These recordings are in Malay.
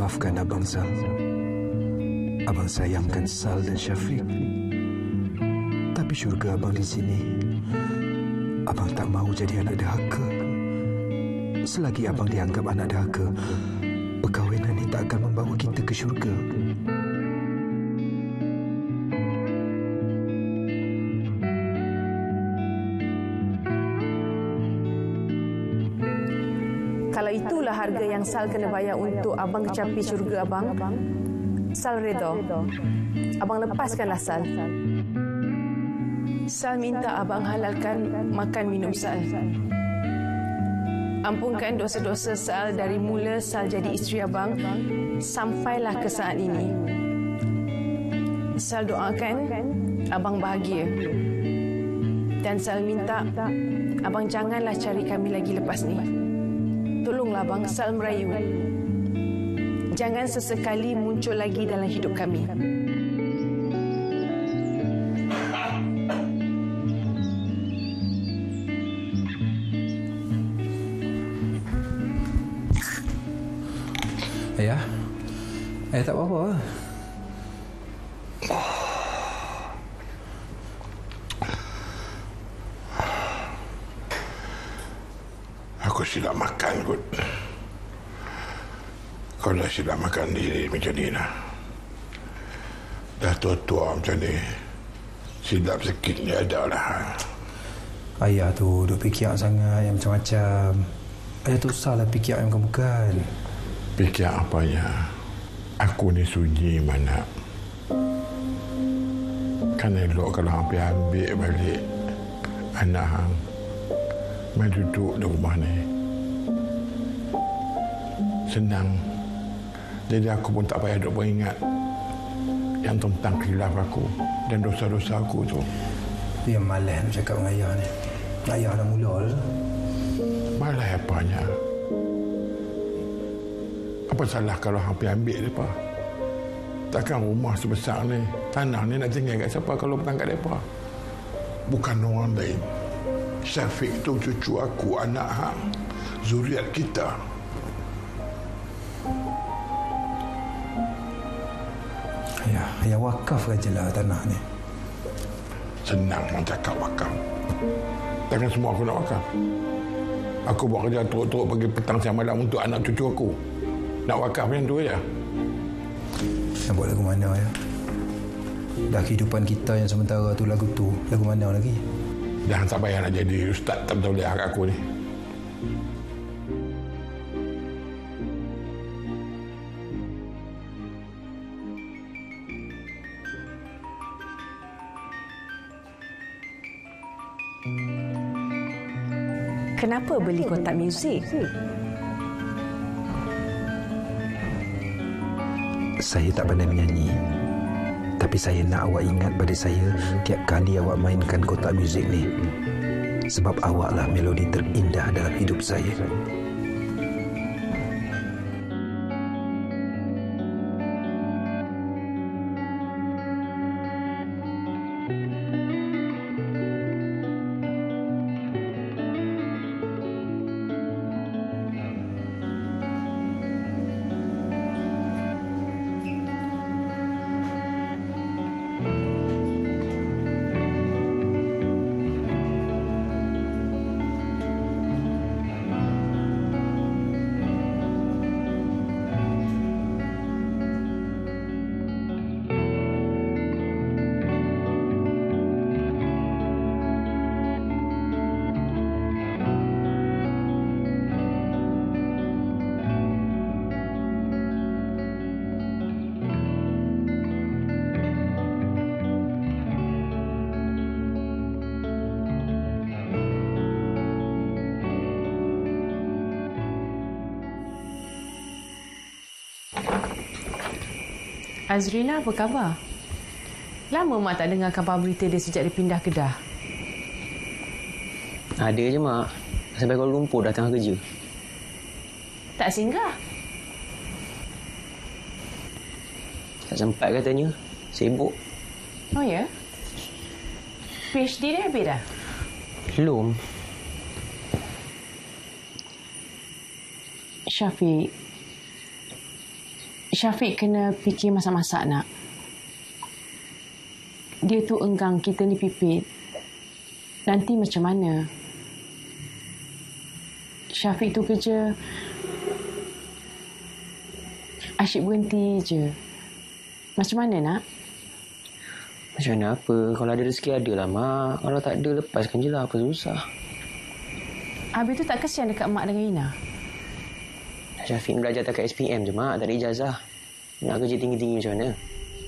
maafkan Abang Sal. Abang sayangkan Sal dan Syafiq. Tapi syurga Abang di sini. Abang tak mahu jadi anak derhaka. Selagi Abang dianggap anak derhaka, perkahwinan ini tak akan membawa kita ke syurga. Kalau itulah harga yang Sal kena bayar untuk Abang kecapi syurga Abang, Sal redha. Abang lepaskanlah Sal. Sal minta Abang halalkan makan minum Sal. Ampunkan dosa-dosa Sal dari mula Sal jadi isteri Abang sampailah ke saat ini. Sal doakan Abang bahagia. Dan Sal minta Abang janganlah cari kami lagi lepas ni. Tolonglah Abang, Sal merayu. Jangan sesekali muncul lagi dalam hidup kami. Ayah tak apa-apa. Aku silap makan kot. Kau dah silap makan diri macam ni lah. Dah tua-tua macam ni, silap sikit ni ada lah. Ayah tu duk fikir sangat yang macam-macam. Ayah tu salah fikir yang bukan-bukan. Fikir apanya? Aku ni sunyi mana. Kan elok kalau hampir ambil balik anak hang. Mai duduk di rumah ni. Senang. Jadi aku pun tak payah duk beringat yang tentang khilaf aku dan dosa-dosa aku tu. Dia malas nak cakap dengan ayah ni. Ayah dah mula dah. Malas apanya? Apa salah kalau hampir ambil mereka? Takkan rumah sebesar ni, tanah ni nak tinggal kat siapa kalau bukan kat mereka? Bukan orang lain. Syafiq tu cucu aku, anak hang, zuriat kita. Ayah wakaf je lah tanah ni. Senang nak cakap wakaf. Takkan semua aku nak wakaf. Aku buat kerja teruk-teruk pagi petang siang malam untuk anak cucu aku. Nak wakaf macam tu je. Nak buat lagu mana ya? Dah kehidupan kita yang sementara tu lagu mana lagi? Dah tak payah nak jadi ustaz tak boleh kat aku ni. Kenapa beli kotak muzik? Saya tak pandai menyanyi. Tapi saya nak awak ingat pada saya tiap kali awak mainkan kotak muzik ni. Sebab awaklah melodi terindah dalam hidup saya. Azrina, apa khabar? Lama Mak tak dengar khabar berita dia sejak dia pindah Kedah. Ada je, Mak. Sampai Kuala Lumpur dah tengah kerja. Tak singgah? Tak sempat katanya. Sibuk. Oh ya? PhD dia habis dah? Belum. Syafiq, Syafiq kena fikir masak-masak nak. Dia tu enggang kita ni pipit. Nanti macam mana? Syafiq tu kerja asyik berhenti je. Macam mana nak? Macam mana apa? Kalau ada rezeki ada lah, Mak. Kalau tak ada, lepaskan je lah. Apa susah? Habis tu tak kesian dekat Mak dengan Ina? Syafiq belajar tak kat SPM je, Mak. Tak ada ijazah. Nak kerja tinggi-tinggi macam mana?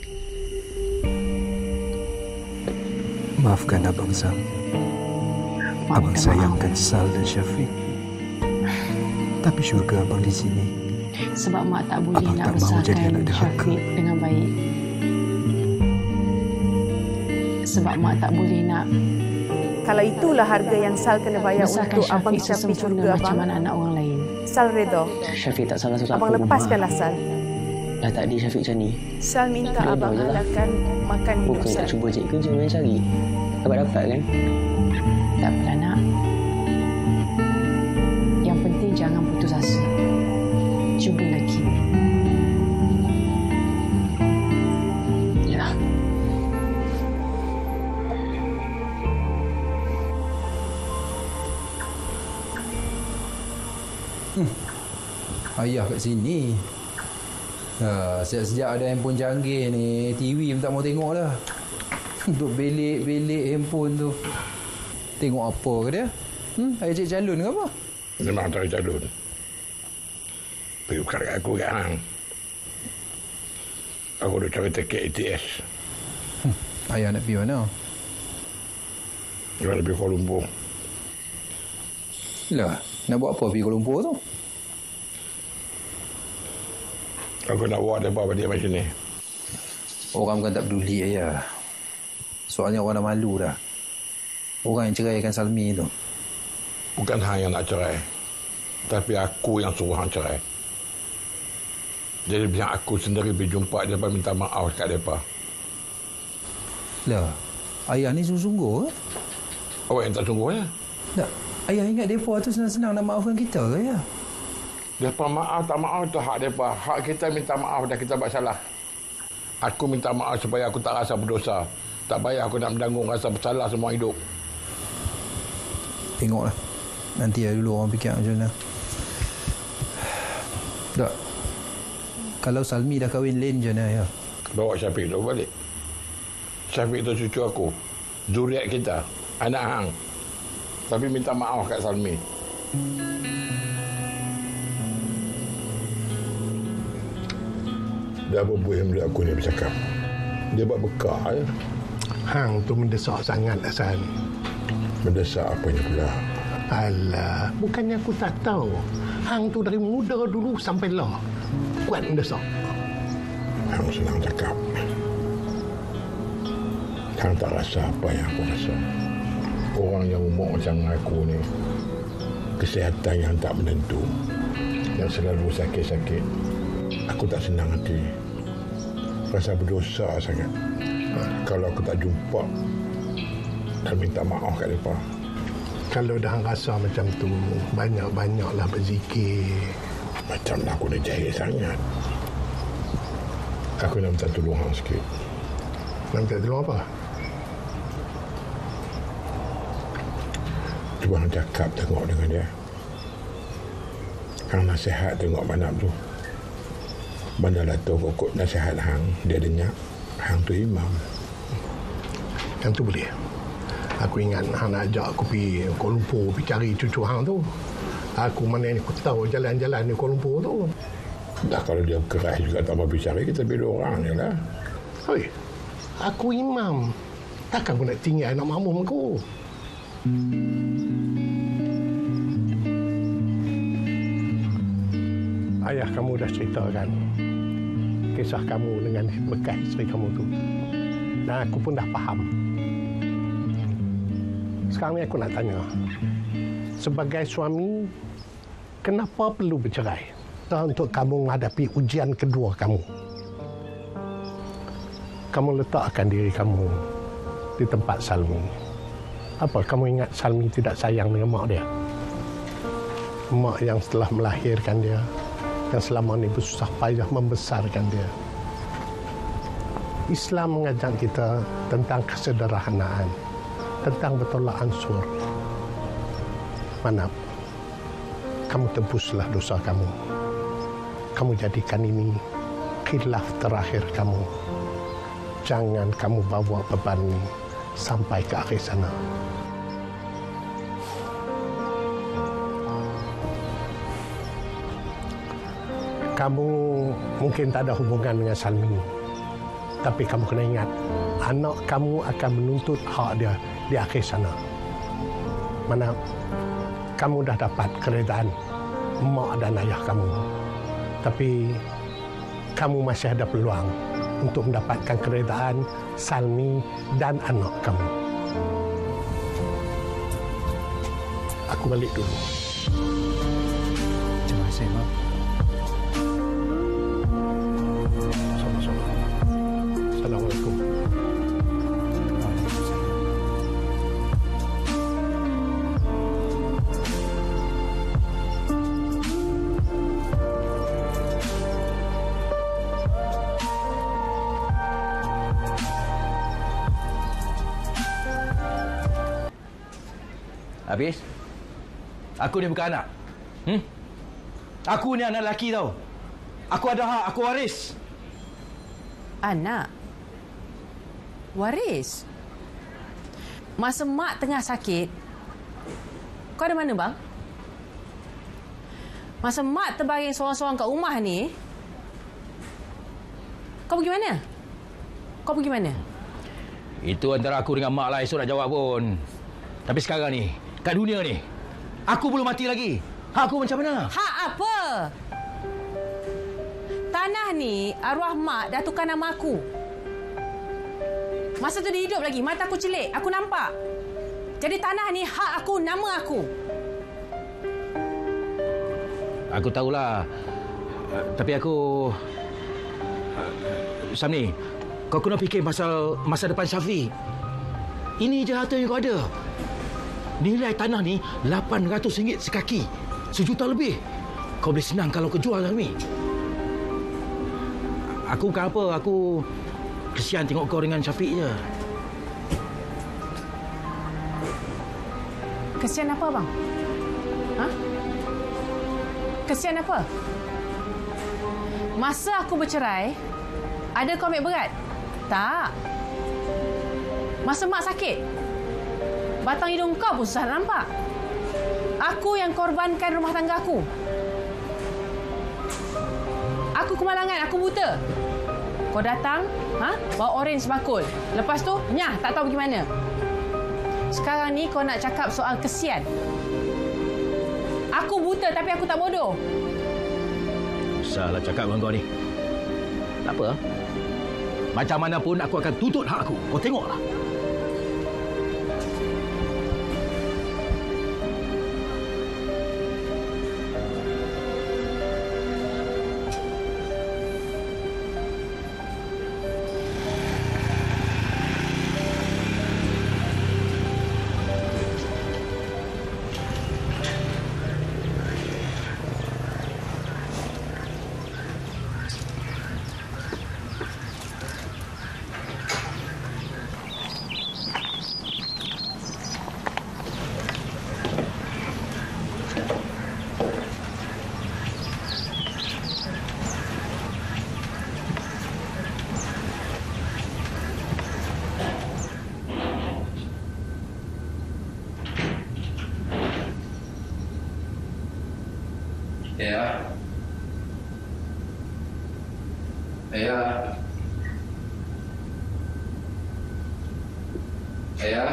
Maafkan Abang Sam. Abang sayangkan Sal dan Syafiq. Tapi syurga Abang di sini. Sebab Mak tak boleh Abang nak tak mahu jadi besarkan anak derhaka. Syafiq dengan baik. Sebab Mak tak boleh nak. Kalau itulah harga yang Sal kena bayar Besarkan untuk Abang Syafiq capai sesempurna syurga macam Abang, mana anak orang lain. Sal redha. Syafiq tak salah sesuatu. Abang lepaskanlah Sal. Dah tak ada Syafiq macam ni. Sal minta Redha Abang je lah. halalkan makan minum Bukan Sal. tak cuba cari kerja yang cari. Dapat-dapat kan? Tak apalah nak. Yang penting jangan putus asa. Cuba lagi. Ya. Ayah kat sini. Sejak-sejak ada handphone canggih ni, TV pun tak mau tengok dah. Duk belik-belik handphone tu. Tengok apa ke dia? Ayah cik calon ke apa? Memang tak calon. Pergi buka kat aku kat hang. Aku dah cari tiket ATS. Ayah nak pergi mana? Dia nak pergi Kuala Lumpur. Lah, nak buat apa pergi Kuala Lumpur tu? Aku nak buat apa dia macam ni. Orang bukan tak peduli ayah. Soalnya orang dah malu dah. Orang yang ceraikan Salmi tu. Bukan hang yang nak cerai. Tapi aku yang suruh hang cerai. Jadi biar aku sendiri pergi jumpa dia dan minta maaf kat mereka. Lah, ayah ni sungguh-sungguh ke? Awak yang tak sungguhnya. Tak, ayah ingat mereka tu senang-senang nak maafkan kita ke ya? Mereka maaf tak maaf tu hak mereka. Hak kita minta maaf dah kita buat salah. Aku minta maaf supaya aku tak rasa berdosa. Tak payah aku nak menanggung rasa bersalah semua hidup. Tengoklah. Nanti ya dulu orang fikir macam mana. Tak. Kalau Salmi dah kahwin lain je nak ya. Bawa Syafiq tu balik. Syafiq tu cucu aku. Zuriat kita. Anak hang. Tapi minta maaf kat Salmi. Dah berbuih mulut aku ni bercakap. Dia buat bekak je. Hang tu mendesak sangat Hasan. Mendesak apanya pula? Alah, bukannya aku tak tahu. Hang tu dari muda dulu sampai lah. Kuat mendesak. Hang senang cakap. Hang tak rasa apa yang aku rasa. Orang yang umur macam aku ni, kesihatan yang tak menentu, yang selalu sakit-sakit, aku tak senang hati. Rasa berdosa sangat. Kalau aku tak jumpa dan minta maaf kat mereka. Kalau dah hang rasa macam tu, banyak-banyaklah berzikir. Macam aku dah jahil sangat. Aku nak minta tolong hang sikit. Nak minta tolong apa? Cuba hang cakap tengok dengan dia. Hang nasihat tengok Manap tu. Bandar Dato' kokot nasihat hang. Dia dengar. Hang tu imam. Yang tu boleh. Aku ingat hang nak ajak aku pergi Kuala Lumpur, pergi cari cucu hang tu. Aku mana ni, aku tahu jalan-jalan di Kuala Lumpur tu. Dah kalau dia keras juga tak mau bicara, kita beda orang je lah. Hei, aku imam. Takkan aku nak tinggal anak makmum aku. Ayah kamu dah ceritakan kisah kamu dengan bekas isteri kamu tu. Dan aku pun dah faham. Sekarang ni aku nak tanya. Sebagai suami, kenapa perlu bercerai? Untuk kamu menghadapi ujian kedua kamu. Kamu letakkan diri kamu di tempat Salmi. Apa kamu ingat Salmi tidak sayang dengan mak dia? Mak yang setelah melahirkan dia, yang selama ini bersusah payah membesarkan dia. Islam mengajak kita tentang kesederhanaan, tentang bertolak ansur. Manap, kamu tebuslah dosa kamu. Kamu jadikan ini khilaf terakhir kamu. Jangan kamu bawa beban ini sampai ke akhir sana. Kamu mungkin tak ada hubungan dengan Salmi. Tapi kamu kena ingat, anak kamu akan menuntut hak dia di akhir sana. Mana kamu dah dapat keredaan mak dan ayah kamu. Tapi kamu masih ada peluang untuk mendapatkan keredaan Salmi dan anak kamu. Aku balik dulu. Terima kasih, Mak. Sama-sama. Assalamualaikum. Habis? Aku ni bukan anak. Aku ni anak lelaki tau. Aku ada hak, aku waris. Anak? Waris? Masa mak tengah sakit, kau ada mana, bang? Masa mak terbaring seorang-seorang kat rumah ni, kau pergi mana? Kau pergi mana? Itu antara aku dengan mak lah, esok nak jawab pun. Tapi sekarang ni, kat dunia ni, aku belum mati lagi. Hak aku macam mana? Hak apa? Tanah ni, arwah mak dah tukar nama aku. Masa tu dia hidup lagi, mata aku celik, aku nampak. Jadi tanah ni hak aku, nama aku. Aku tahulah. Tapi aku... Samni, kau kena fikir pasal masa depan Syafiq. Ini je harta yang kau ada. Nilai tanah ni RM800 sekaki. RM1 juta lebih. Kau boleh senang kalau kau jual, Samni. Aku bukan apa, aku kesian tengok kau dengan Syafiq je. Kesian apa, bang? Ha? Kesian apa? Masa aku bercerai, ada kau ambil berat? Tak. Masa mak sakit, batang hidung kau pun susah nampak. Aku yang korbankan rumah tangga aku. Aku kemalangan, aku buta. Kau datang, bawa oren sebakul. Lepas tu, nyah, tak tahu pergi mana. Sekarang ni kau nak cakap soal kesian. Aku buta tapi aku tak bodoh. Salah cakap dengan kau ni. Tak apa. Macam mana pun aku akan tuntut hak aku. Kau tengoklah. Ayah. Ayah. Ayah.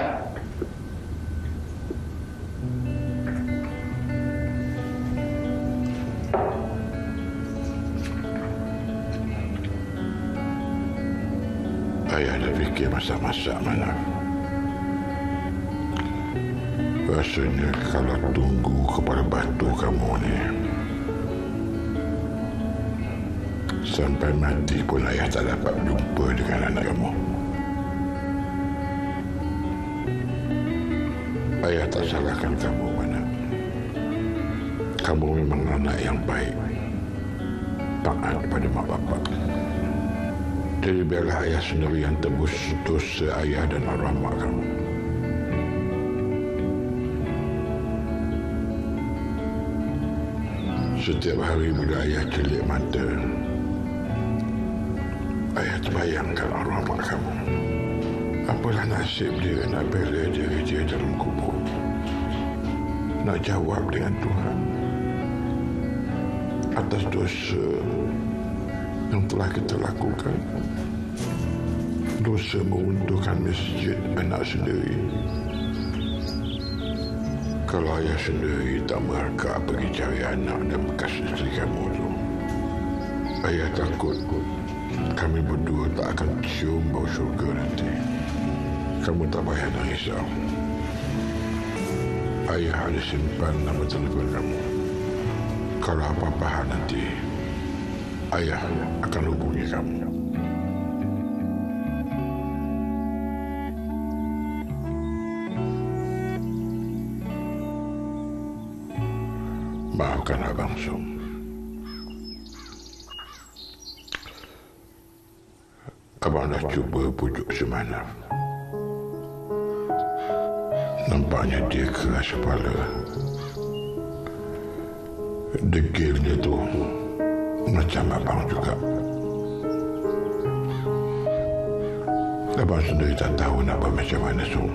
Ayah dah fikir masak-masak mana. Rasanya kalau tunggu kepala batu kamu ni, sampai mati pun ayah tak dapat jumpa dengan anak kamu. Ayah tak salahkan kamu, Mana. Kamu memang anak yang baik. taat pada mak bapak. Jadi biarlah ayah sendiri yang tebus dosa ayah dan arwah mak kamu. Setiap hari bila ayah celik mata, ayah terbayangkan arwah mak kamu. Apalah nasib dia nak bela diri dia dalam kubur. Nak jawab dengan Tuhan atas dosa yang telah kita lakukan. Dosa meruntuhkan masjid anak sendiri. Kalau ayah sendiri tak merangkak pergi cari anak dan bekas isteri kamu tu, ayah takut kami berdua tak akan cium bau syurga nanti. Kamu tak payah nak risau. Ayah ada simpan nombor telefon kamu. Kalau apa-apa hal nanti, ayah akan hubungi kamu. Maafkan Abang Som. Abang dah cuba pujuk Semanaf. Nampaknya dia keras kepala. Degilnya tu macam abang juga. Abang sendiri tak tahu nak buat macam mana, Som.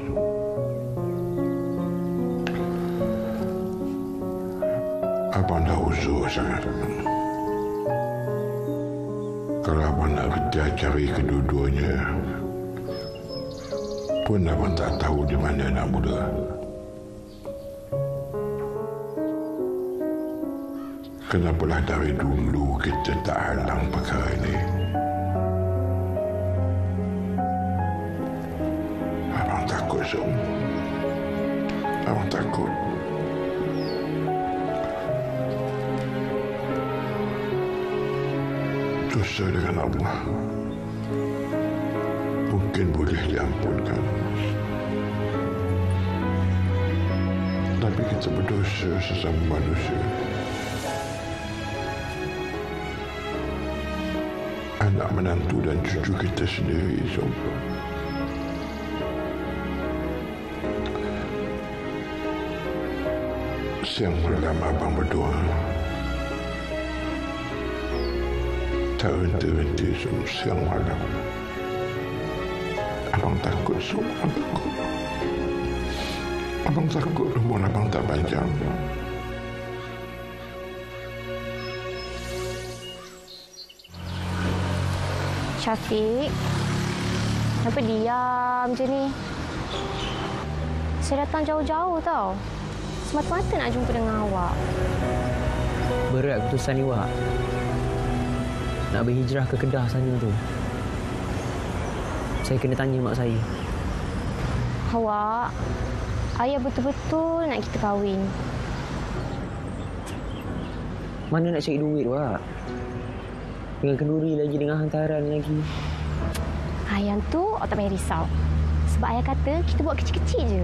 Abang dah uzur sangat. Kalau abang nak kerja cari kedua-duanya, pun abang tak tahu di mana nak mula. Kenapalah dari dulu kita tak halang perkara ini? Abang takut, Som. Abang takut. Dosa dengan Allah mungkin boleh diampunkan, tapi kita berdosa sesama manusia. Anak menantu dan cucu kita sendiri, Som. Siang malam abang berdoa, tak henti-henti, Som. Siang malam abang takut, Som. Abang takut umur abang tak panjang. Syafiq, kenapa diam macam ni? Saya datang jauh-jauh tau. Semata-mata nak jumpa dengan awak. Berat keputusan ni, Wak. Nak berhijrah ke Kedah sana tu. Saya kena tanya mak saya. Awak, ayah betul-betul nak kita kahwin. Mana nak cari duit, Wak? Dengan kenduri lagi, dengan hantaran lagi. Yang tu awak tak payah risau. Sebab ayah kata kita buat kecil-kecil je.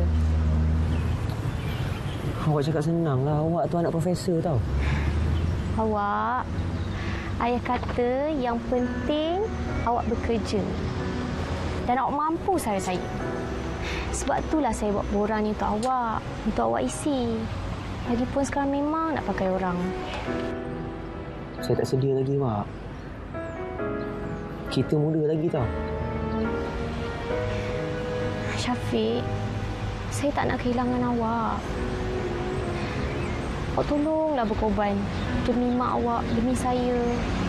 Awak cakap senang lah. Awak tu anak profesor tau. Awak, ayah kata yang penting awak bekerja. Dan awak mampu saya. Sebab itulah saya buat borang ni untuk awak. Untuk awak isi. Lagipun sekarang memang nak pakai orang. Saya tak sedia lagi, Wak. Kita muda lagi tau. Syafiq, saya tak nak kehilangan awak. Awak tolonglah berkorban demi mak awak, demi saya.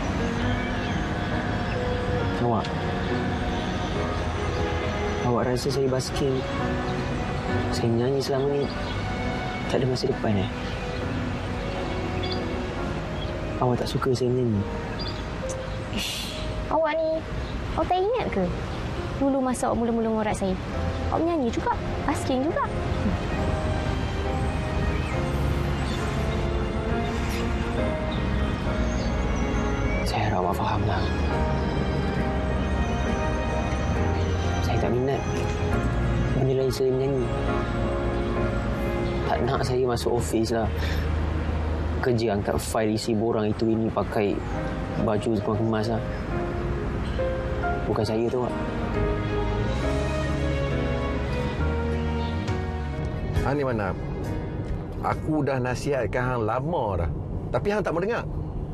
Awak rasa saya basking, saya menyanyi selama ni, tak ada masa depan Awak tak suka saya menyanyi? Awak ni, awak tak ingat ke? Dulu masa awak mula-mula ngorat saya, awak menyanyi juga, basking juga. Saya harap awak fahamlah. Saya tak minat menilai saya menyanyi. Tak nak saya masuk ofis lah. Kerja angkat fail isi borang itu ini pakai baju kemas lah. Bukan saya tu, Wak. Hang ni mana? Aku dah nasihatkan hang lama dah. Tapi hang tak mau dengar.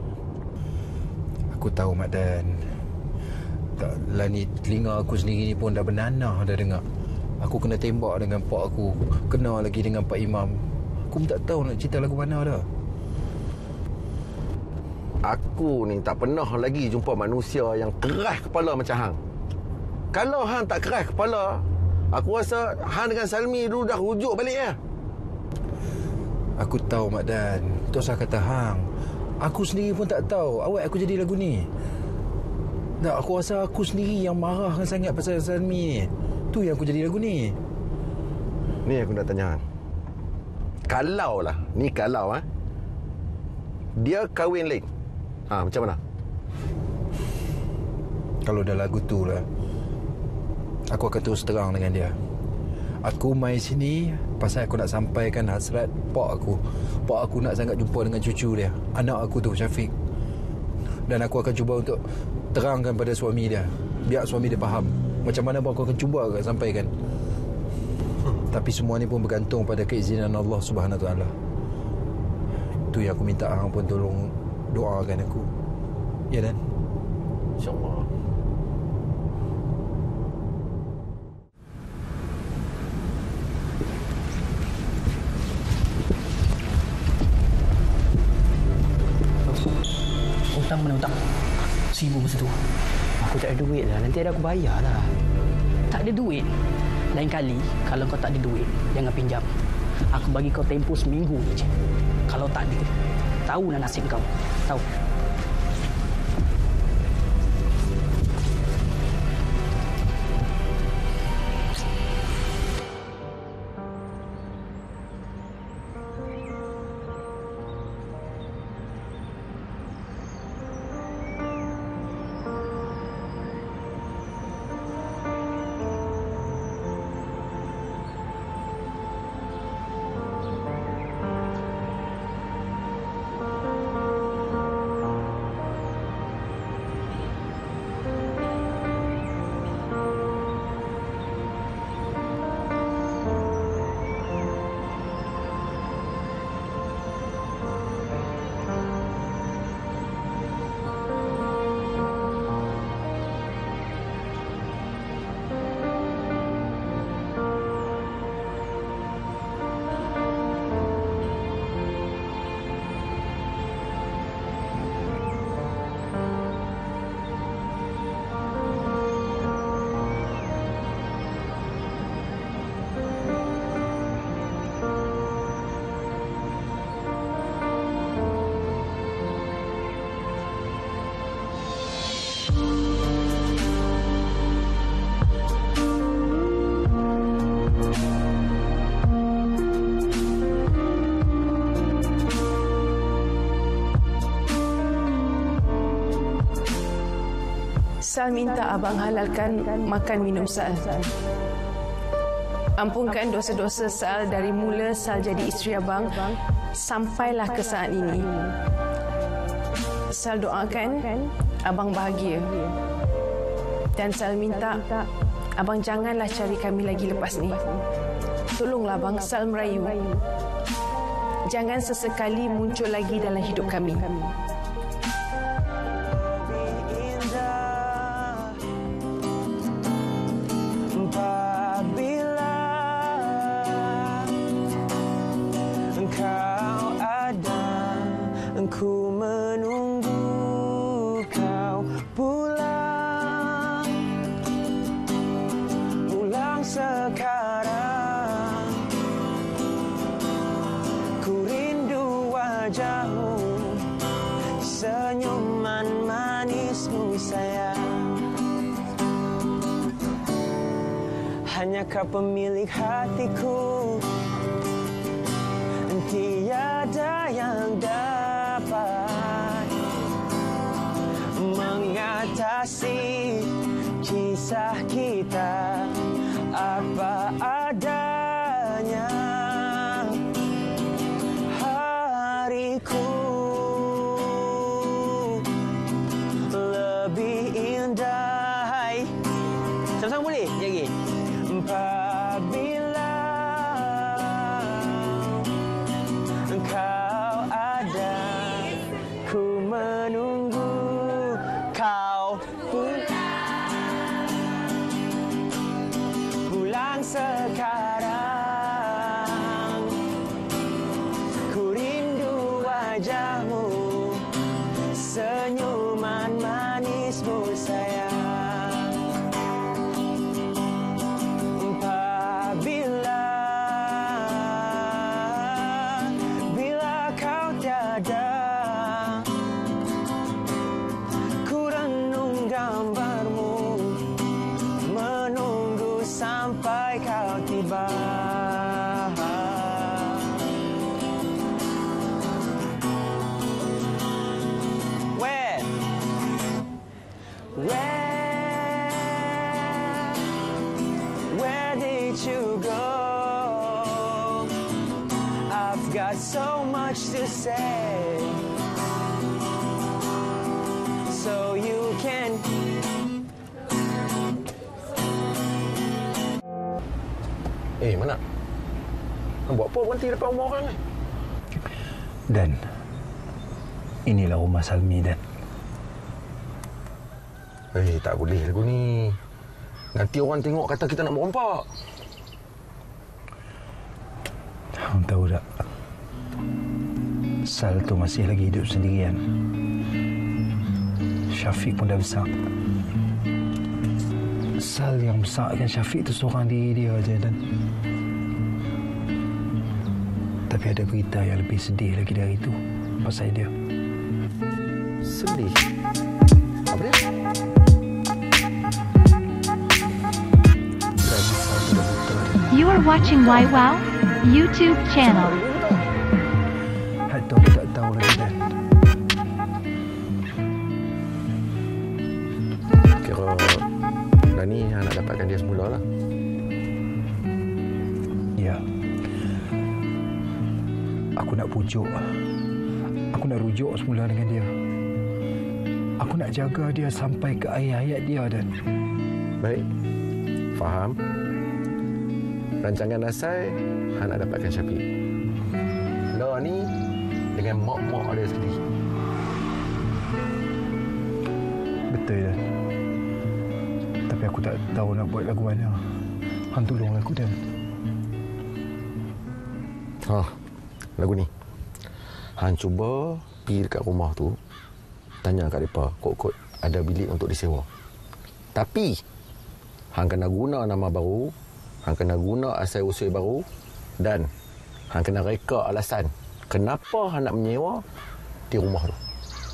Aku tahu, Mak Dan. Taklah ni telinga aku sendiri ni pun dah bernanah dah dengar. Aku kena tembak dengan pak aku. Kena lagi dengan Pak Imam. Aku pun tak tahu nak cerita lagu mana dah. Aku ni tak pernah lagi jumpa manusia yang keras kepala macam hang. Kalau hang tak keras kepala, aku rasa hang dengan Salmi dulu dah rujuk balik ya. Aku tahu, Mak Dan. Tak usah kata hang. Aku sendiri pun tak tahu awak aku jadi lagu ni. Tak, aku rasa aku sendiri yang marahkan sangat pasal Salmi ni. Tu yang aku jadi lagu ni. Ni aku nak tanya hang. Kalau lah, ni kalau dia kahwin lain. Macam mana? Kalau dah lagu tu lah, aku akan terus terang dengan dia. Aku mai sini pasal aku nak sampaikan hasrat pak aku. Pak aku nak sangat jumpa dengan cucu dia, anak aku tu, Syafiq. Dan aku akan cuba untuk terangkan pada suami dia, biar suami dia faham. Macam mana pun aku akan cuba sampaikan. Tapi semua ni pun bergantung pada keizinan Allah Subhanahu Wa Taala. Itu yang aku minta hang pun tolong doakan aku. Ya, Dan? InsyaAllah. Hutang mana hutang? 1,000 masa tu. Aku tak ada duit lah. Nanti ada aku bayar lah. Tak ada duit? Lain kali, kalau kau tak ada duit, jangan pinjam. Aku bagi kau tempoh seminggu je. Kalau tak ada, tahulah nasib kau. Tahu? Sal minta abang halalkan makan minum Sal. Ampunkan dosa-dosa Sal dari mula Sal jadi isteri abang sampailah ke saat ini. Sal doakan abang bahagia. Dan Sal minta abang janganlah cari kami lagi lepas ni. Tolonglah abang, Sal merayu. Jangan sesekali muncul lagi dalam hidup kami. Ku menunggu kau pulang, pulang sekarang. Ku rindu wajahmu, senyuman manismu sayang. Hanya kau pemilik hatiku, tiada yang dapat mengatasi kisah kita apa adanya. Hariku got so much to say. So you can. Mana? Buat apa berhenti depan rumah orang ni? Dan inilah rumah Salmi, Dan. Tak boleh lagu ni. Nanti orang tengok kata kita nak merompak. Orang tahu tak, Sal tu masih lagi hidup sendirian. Syafiq pun dah besar. Sal yang besarkan Syafiq tu seorang diri dia aja, Dan. Tapi ada berita yang lebih sedih lagi dari itu pasal dia. Sedih? Apa dia? You are watching YWOW YouTube channel. Atau aku tak tahu lagi, Dan. Kira Dani nak dapatkan dia semula lah. Ya. Aku nak pujuk. Aku nak rujuk semula dengan dia. Aku nak jaga dia sampai ke akhir hayat dia, Dan. Baik. Faham. Rancangan Nasai, Han nak dapatkan Syafiq. Lo ni dengan mak-mak dia sendiri. Betul, Dan. Tapi aku tak tahu nak buat lagu mana. Han tolong aku, Dan. Lagu ni. Han cuba pergi dekat rumah tu, tanya kat mereka, kod-kod ada bilik untuk disewa. Tapi Han kena guna nama baru, Han kena guna asal usul baru, dan Han kena reka alasan kenapa Han nak menyewa di rumah tu.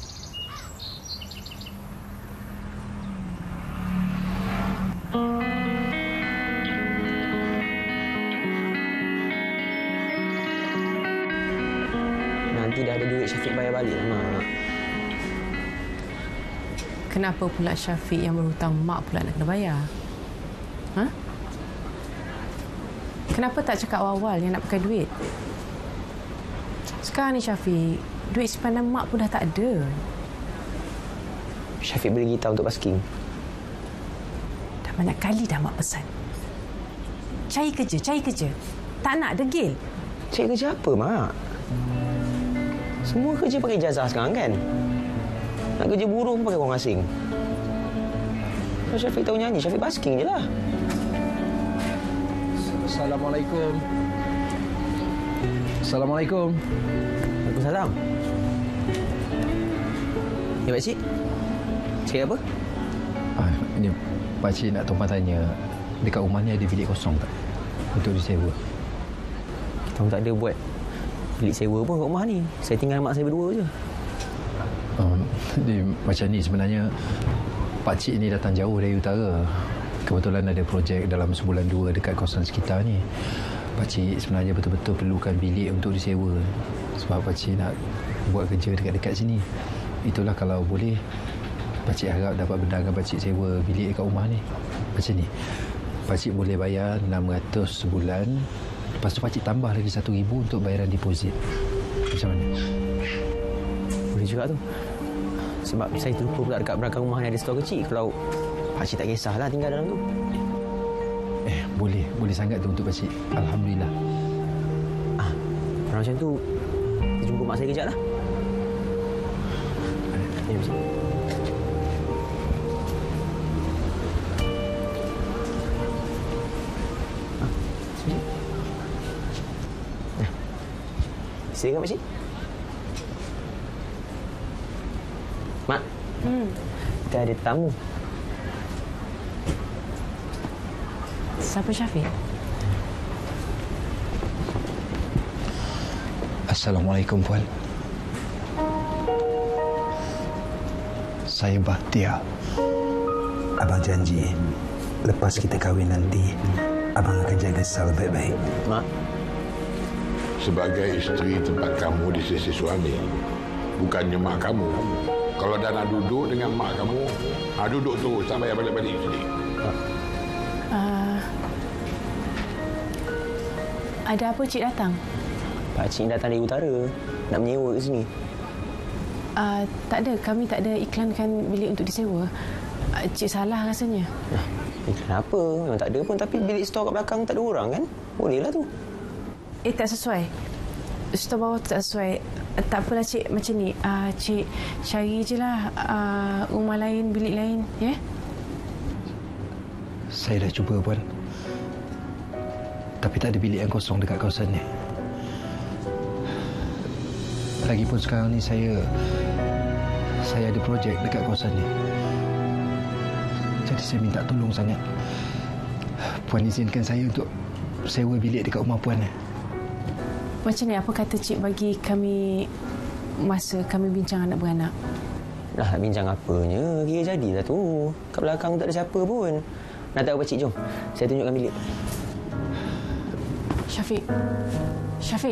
Nanti dah ada duit Syafiq bayar balik lah, Mak. Kenapa pula Syafiq yang berhutang mak pula nak kena bayar? Ha? Kenapa tak cakap awal-awal yang nak pakai duit? Sekarang ni Syafiq, duit simpanan mak pun dah tak ada. Syafiq beli gitar untuk basking. Dah banyak kali dah mak pesan. Cari kerja, cari kerja. Tak nak degil. Cari kerja apa, Mak? Semua kerja pakai ijazah sekarang kan? Nak kerja buruh pun pakai orang asing. Kalau Syafiq tahu nyanyi, Syafiq basking je lah. Assalamualaikum. Assalamualaikum. Waalaikumsalam. Ya, Pakcik? Cari apa? Ini Pakcik nak tumpang tanya, dekat rumah ni ada bilik kosong tak? Untuk disewa. Kita pun tak ada buat bilik sewa pun kat rumah ni. Saya tinggal mak saya berdua je. Macam ni sebenarnya, Pakcik ni datang jauh dari utara. Kebetulan ada projek dalam sebulan 2 dekat kawasan sekitar ni. Pakcik sebenarnya betul-betul perlukan bilik untuk disewa. Sebab Pakcik nak buat kerja dekat-dekat sini. Itulah kalau boleh, Pakcik harap dapat benarkan Pakcik sewa bilik dekat rumah ni. Macam ni, Pakcik boleh bayar 600 sebulan. Lepas tu Pakcik tambah lagi 1,000 untuk bayaran deposit. Macam mana? Boleh juga tu. Sebab saya terlupa pula dekat belakang rumah ni ada stor kecil. Kalau Pakcik tak kisahlah tinggal dalam tu. Boleh sangat tu untuk Pakcik. Alhamdulillah. Kalau macam tu, kita jumpa mak saya kejap lah. Ya, Pakcik. Silakan, Pakcik. Mak. Kita ada tamu. Siapa Syafiq? Assalamualaikum, Puan. Saya Bahtiar. Abang janji, lepas kita kahwin nanti, abang akan jaga Sal baik-baik. Mak. Sebagai isteri tempat kamu di sisi suami, bukannya mak kamu. Kalau dah nak duduk dengan mak kamu, duduk tu sampai balik-balik sini. Ada apa Cik datang? Pakcik datang dari utara. Nak menyewa ke sini. Tak ada. Kami tak ada iklankan bilik untuk disewa. Cik salah rasanya. Iklan apa? Memang tak ada pun. Tapi bilik stor kat belakang tak ada orang kan? Bolehlah tu. Tak sesuai. Stor bawah tak sesuai. Tak apalah cik, macam ni. Cik cari je lah rumah lain, bilik lain. Ya? Saya dah cuba, Puan. Tapi tak ada bilik yang kosong dekat kawasan ni. Lagipun sekarang ni saya ada projek dekat kawasan ni. Jadi saya minta tolong sangat. Puan izinkan saya untuk sewa bilik dekat rumah Puan. Macam ni, apa kata cik bagi kami masa kami bincang anak beranak? Dah bincang apanya? Kira jadilah tu. Kat belakang tak ada siapa pun. Nak tahu pakcik, jom. Saya tunjukkan bilik. Syafiq. Syafiq.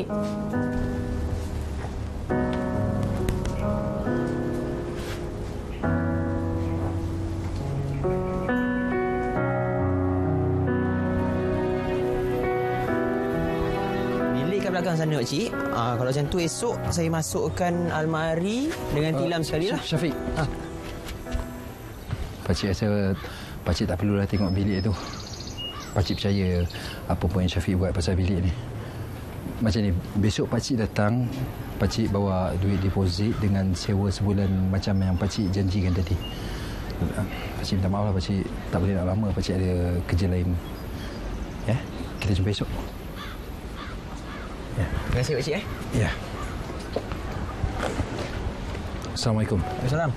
Belakang sana pakcik. Kalau macam tu esok saya masukkan almari dengan tilam sekali lah. Syafiq. Pakcik rasa pakcik tak perlulah tengok bilik tu. Pakcik percaya apa pun yang Syafiq buat pasal bilik ni. Macam ni, besok pakcik datang, pakcik bawa duit deposit dengan sewa sebulan macam yang pakcik janjikan tadi. Pakcik minta maaf lah, pakcik tak boleh nak lama, pakcik ada kerja lain. Ya, kita jumpa esok. Ya. Terima kasih pakcik. Ya. Assalamualaikum. Waalaikumsalam.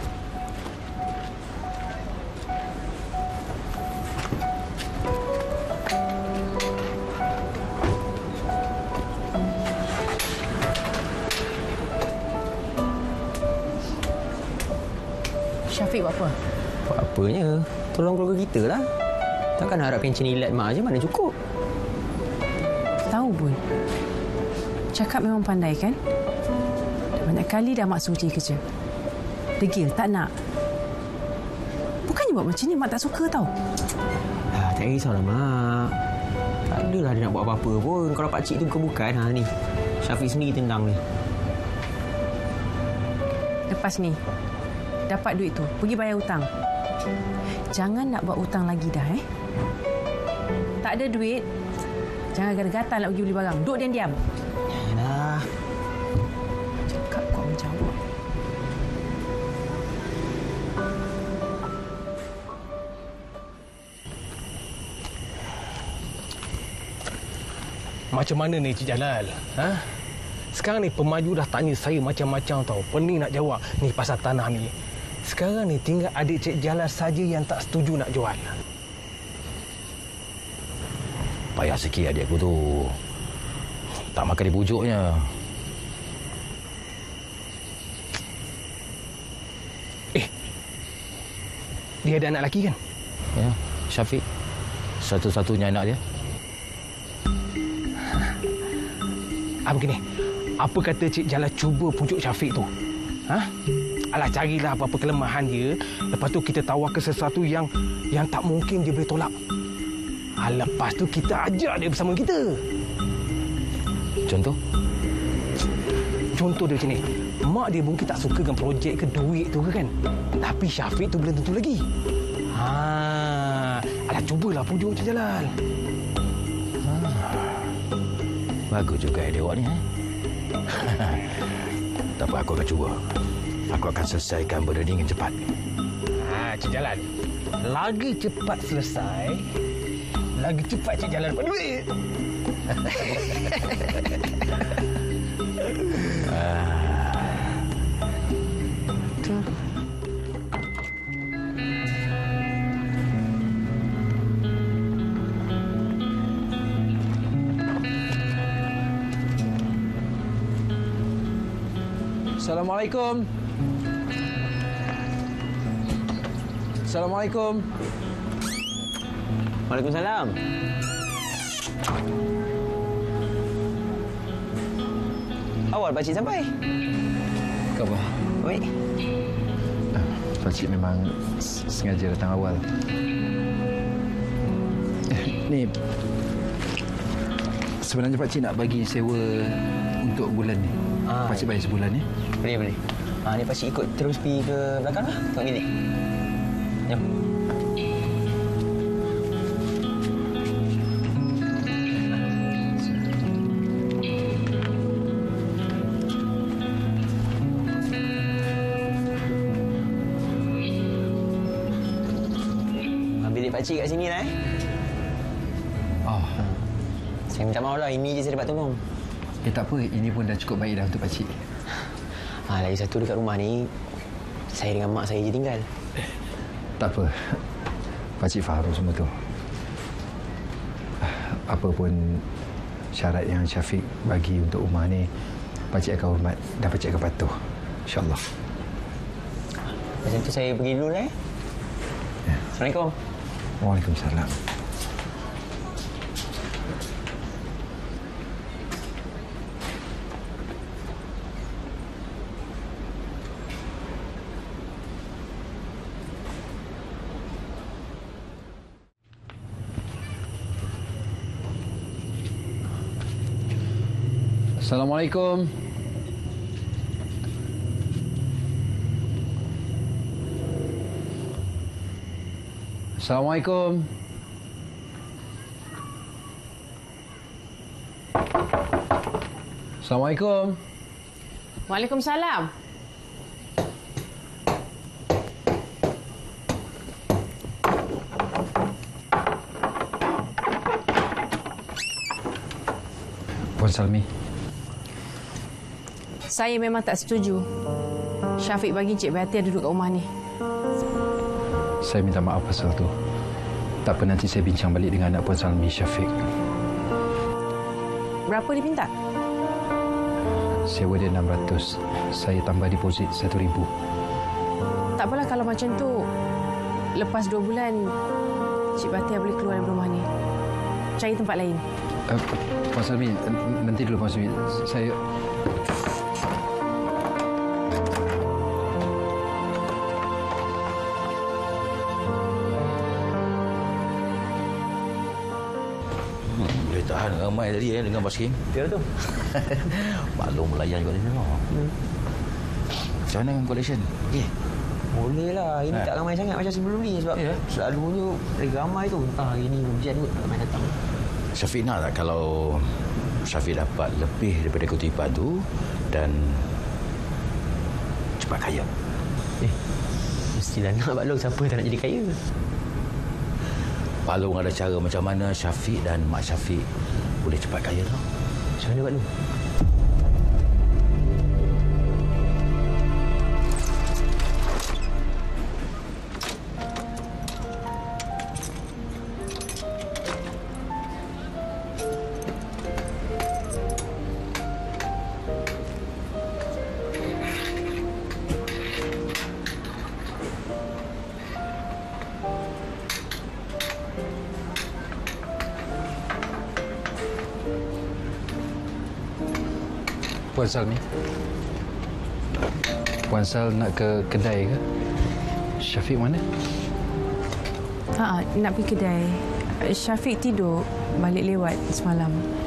Syafiq buat apa? Buat apanya? Tolong keluarga kita lah. Takkan harap pencen ilat mak je, mana cukup. Tahu pun. Cakap memang pandai kan? Dah banyak kali dah mak suruh cari kerja. Degil, tak nak. Bukannya buat macam ni, mak tak suka tau. Tak risaulah mak. Tak adalah dia nak buat apa-apa pun. Kalau pakcik tu bukan ni. Syafiq sendiri tendang ni. Lepas ni, dapat duit tu, pergi bayar hutang. Jangan nak buat hutang lagi dah, Tak ada duit, jangan gatal-gatal nak pergi beli barang. Duduk diam-diam. Yalah. Cakap kau menjawab. Macam mana ni Cik Jalal? Sekarang ni pemaju dah tanya saya macam-macam tau. Pening nak jawab ni pasal tanah ni. Sekarang ni tinggal adik Cik Jalal saja yang tak setuju nak jual. Payah sikit adik aku tu. Tak makan di pujuknya. Dia ada anak lelaki kan? Ya, Syafiq. Satu-satunya anak dia. Begini. Apa kata Cik Jalal cuba pujuk Syafiq tu? Alah, carilah apa-apa kelemahan dia. Lepas tu kita tawarkan sesuatu yang tak mungkin dia boleh tolak. Lepas tu kita ajak dia bersama kita. Contoh? Contoh dia macam ni. Mak dia mungkin tak suka dengan projek ke duit tu ke kan? Tapi Syafiq tu belum tentu lagi. Alah, cubalah pujuk Cik Jalal. Bagus juga idea awak ni. Tak apa, aku akan cuba. Aku akan selesaikan benda ni dengan cepat. Cik Jalal. Lagi cepat selesai, lagi cepat Cik Jalal dapat duit. Assalamualaikum. Assalamualaikum. Waalaikumsalam. Awal pakcik sampai. Khabar? Baik. Pakcik memang sengaja datang awal. Sebenarnya pakcik nak bagi sewa untuk bulan ni. Pakcik bayar sebulan ni. Boleh. Ni pakcik ikut terus pergi ke belakang lah. Tengok bilik. Jom. Bilik pakcik kat sini lah Saya minta maaf lah, ini je saya dapat tolong. Tak apa, ini pun dah cukup baik dah untuk pakcik. Lagi satu dekat rumah ni, saya dengan mak saya je tinggal. Tak apa, pakcik faham semua tu. Apa pun syarat yang Syafiq bagi untuk rumah ni, pakcik akan hormat dan pakcik akan patuh. InsyaAllah. Macam tu saya pergi dulu lah Assalamualaikum. Waalaikumsalam. Assalamualaikum. Assalamualaikum. Assalamualaikum. Waalaikumsalam. Puan Salmi. Saya memang tak setuju Syafiq bagi Encik Berhati duduk kat rumah ni. Saya minta maaf pasal tu. Tak apa, nanti saya bincang balik dengan anak Puan Salmi, Syafiq. Berapa dia minta? Sewa dia 600. Saya tambah deposit 1,000. Tak apalah kalau macam tu. Lepas 2 bulan, Encik Berhati boleh keluar dari rumah ni. Cari tempat lain. Puan Salmi, nanti dulu Puan Salmi. Saya... Boleh tahan ramai tadi dengan basking. Ya tu. Maklum melayan juga dia tengok. Macam mana dengan collection? Okey. Boleh lah. Ini tak ramai sangat macam sebelum ni sebab selalunya lagi ramai tu. Hari ni hujan kot ramai datang. Syafiq nak tak kalau Syafiq dapat lebih daripada kutipan tu dan cepat kaya? Mestilah nak Pak Long. Siapa tak nak jadi kaya? Pak Long ada cara macam mana Syafiq dan Mak Syafiq boleh cepat kaya tau. Macam mana Pak Long? Puan Salmi. Puan Sal nak ke kedai ke? Syafiq mana? Nak pergi kedai. Syafiq tidur balik lewat semalam.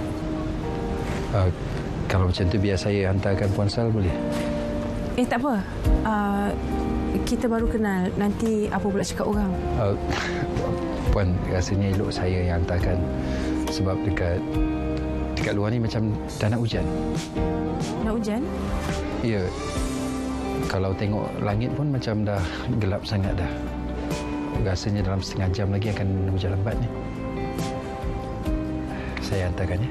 Kalau macam tu biar saya hantarkan Puan Sal boleh? Tak apa. Kita baru kenal. Nanti apa pula cakap orang? Puan, rasanya elok saya yang hantarkan. Sebab dekat luar ni macam dah nak hujan. Nak hujan? Ya. Kalau tengok langit pun macam dah gelap sangat dah. Rasanya dalam setengah jam lagi akan hujan lambat ni. Saya hantarkan ya.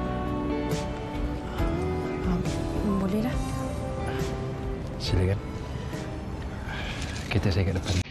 Boleh dah. Silakan. Kereta saya kat depan.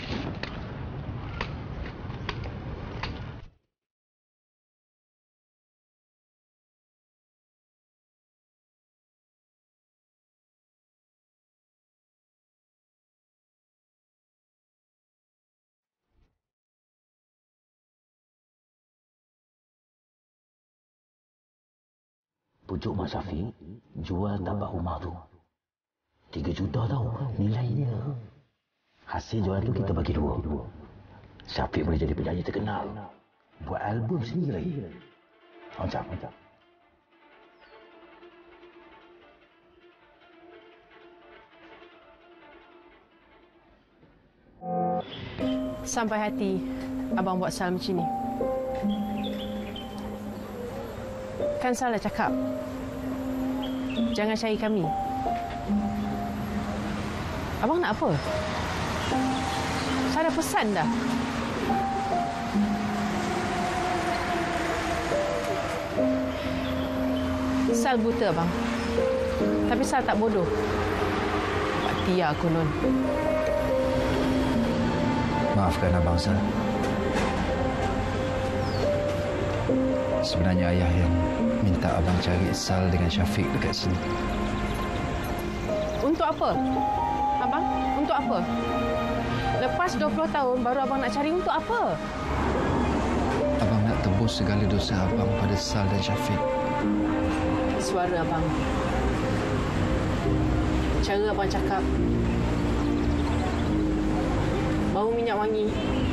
Pujuk Mak Syafiq jual tapak rumah tu 3 juta tau nilai dia. Hasil jualan tu kita bagi 2. Syafiq boleh jadi penyanyi terkenal, buat album sendiri lagi. Macam Sampai hati abang buat Sal macam ni. Kan Sal dah cakap, jangan cari kami. Abang nak apa? Sal dah pesan dah. Sal buta, abang. Tapi Sal tak bodoh. Pak Tia konon. Maafkan abang, Sal. Sebenarnya ayah yang minta abang cari Sal dengan Syafiq dekat sini. Untuk apa? Abang, untuk apa? Lepas 20 tahun baru abang nak cari untuk apa? Abang nak tebus segala dosa abang pada Sal dan Syafiq. Suara abang. Cara abang cakap. Bau minyak wangi.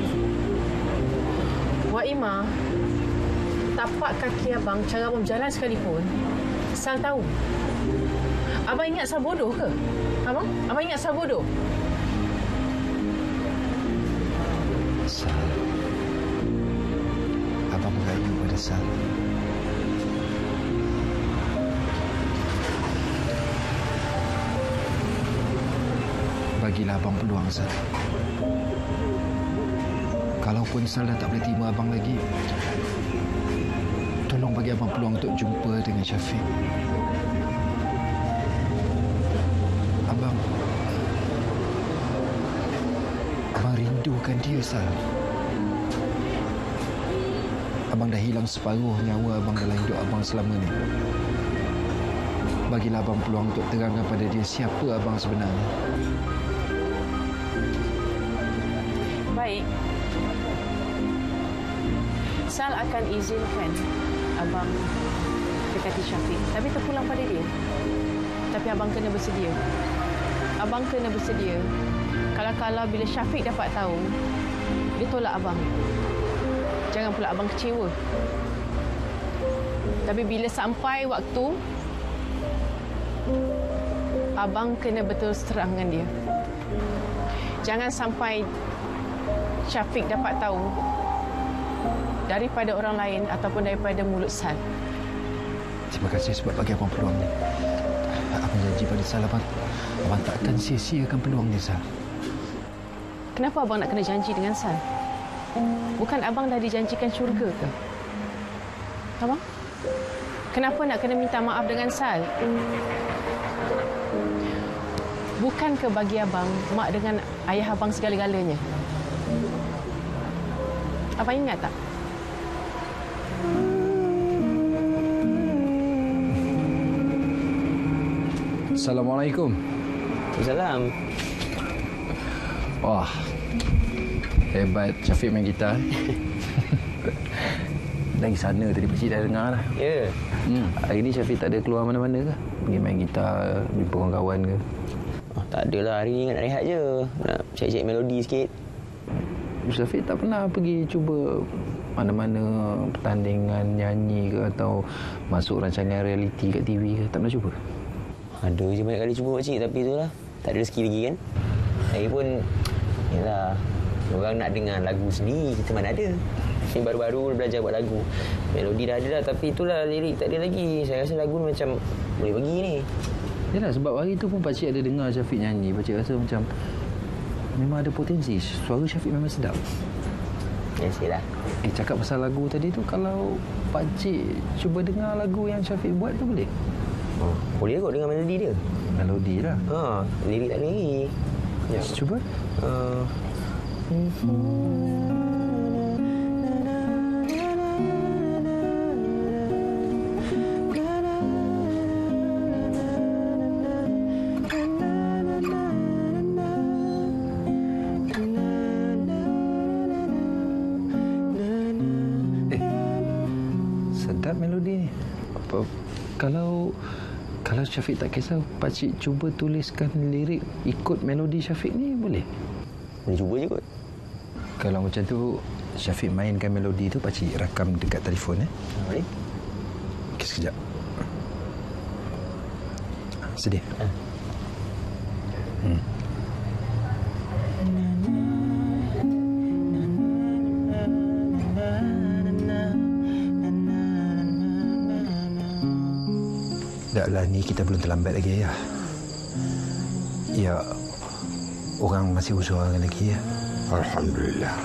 Wak Ima, tapak kaki abang, cara abang berjalan sekalipun, Sal tahu. Abang ingat Sal bodoh ke? Abang? Abang ingat Sal bodoh? Sal. Abang merayu pada Sal. Bagilah abang peluang, Sal. Kalaupun Sal dah tak boleh terima abang lagi, tolong bagi abang peluang untuk jumpa dengan Syafiq. Abang rindukan dia, Sal. Abang dah hilang separuh nyawa abang dalam hidup abang selama ni. Bagilah abang peluang untuk terangkan pada dia siapa abang sebenarnya. Baik. Sal akan izinkan abang dekati Syafiq. Tapi terpulang pada dia. Tapi abang kena bersedia. Abang kena bersedia. Kalau bila Syafiq dapat tahu, dia tolak abang. Jangan pula abang kecewa. Tapi bila sampai waktu, abang kena betul terang dengan dia. Jangan sampai Syafiq dapat tahu daripada orang lain ataupun daripada mulut Sal. Terima kasih sebab bagi abang peluang ni. Abang janji pada Sal, abang takkan sia-siakan peluang ni, Sal. Kenapa abang nak kena janji dengan Sal? Bukan abang dah dijanjikan syurga ke? Abang? Kenapa nak kena minta maaf dengan Sal? Bukankah bagi abang, mak dengan ayah abang segala-galanya? Abang ingat tak? Assalamualaikum. Waalaikumsalam. Wah, hebat Syafiq main gitar. Dari sana tadi pakcik dah dengar dah. Ya. Hari ni Syafiq tak ada keluar mana-mana ke? Pergi main gitar, jumpa kawan-kawan ke? Tak adalah, hari ni nak rehat je. Nak cek-cek melodi sikit. Syafiq tak pernah pergi cuba mana-mana pertandingan nyanyi ke atau masuk rancangan realiti kat TV ke? Tak pernah cuba? Ada je banyak kali cuba pakcik, tapi itulah. Tak ada rezeki lagi kan. Lagipun, yalah, orang nak dengar lagu sendiri, kita mana ada. Ni baru-baru belajar buat lagu. Melodi dah ada dah, tapi itulah lirik tak ada lagi. Saya rasa lagu ni macam boleh pergi ni. Yalah, sebab hari tu pun pakcik ada dengar Syafiq nyanyi. Pakcik rasa macam memang ada potensi. Suara Syafiq memang sedap. Biasalah. Cakap pasal lagu tadi tu, kalau pakcik cuba dengar lagu yang Syafiq buat tu boleh? Boleh kot dengar melodi dia. Melodi lah. Lirik tak ada lagi. Ya. Cuba. Sedap melodi ni. Kalau Syafiq tak kisah, pakcik cuba tuliskan lirik ikut melodi Syafiq ni boleh? Boleh cuba je kot. Kalau macam tu, Syafiq mainkan melodi tu, pakcik rakam dekat telefon. Boleh. Okey, sekejap. Sedia? Taklah ni kita belum terlambat lagi ya. Ya, orang masih usahakan lagi ya. Alhamdulillah.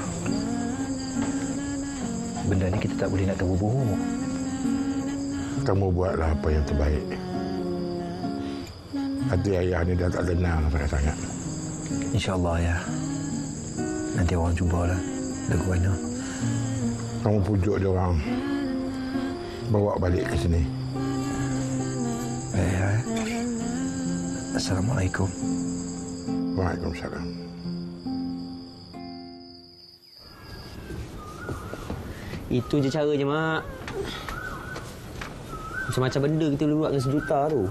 Benda ni kita tak boleh nak terburu-buru. Kamu buatlah apa yang terbaik. Hati ayah ni dah tak tenang sangat-sangat. InsyaAllah ya. Nanti orang cubalah lagu mana. Kamu pujuk dia orang. Bawa balik ke sini. Baik ya. Assalamualaikum. Waalaikumsalam. Itu je cara je, Mak. Macam-macam benda kita boleh buat dengan sejuta tu.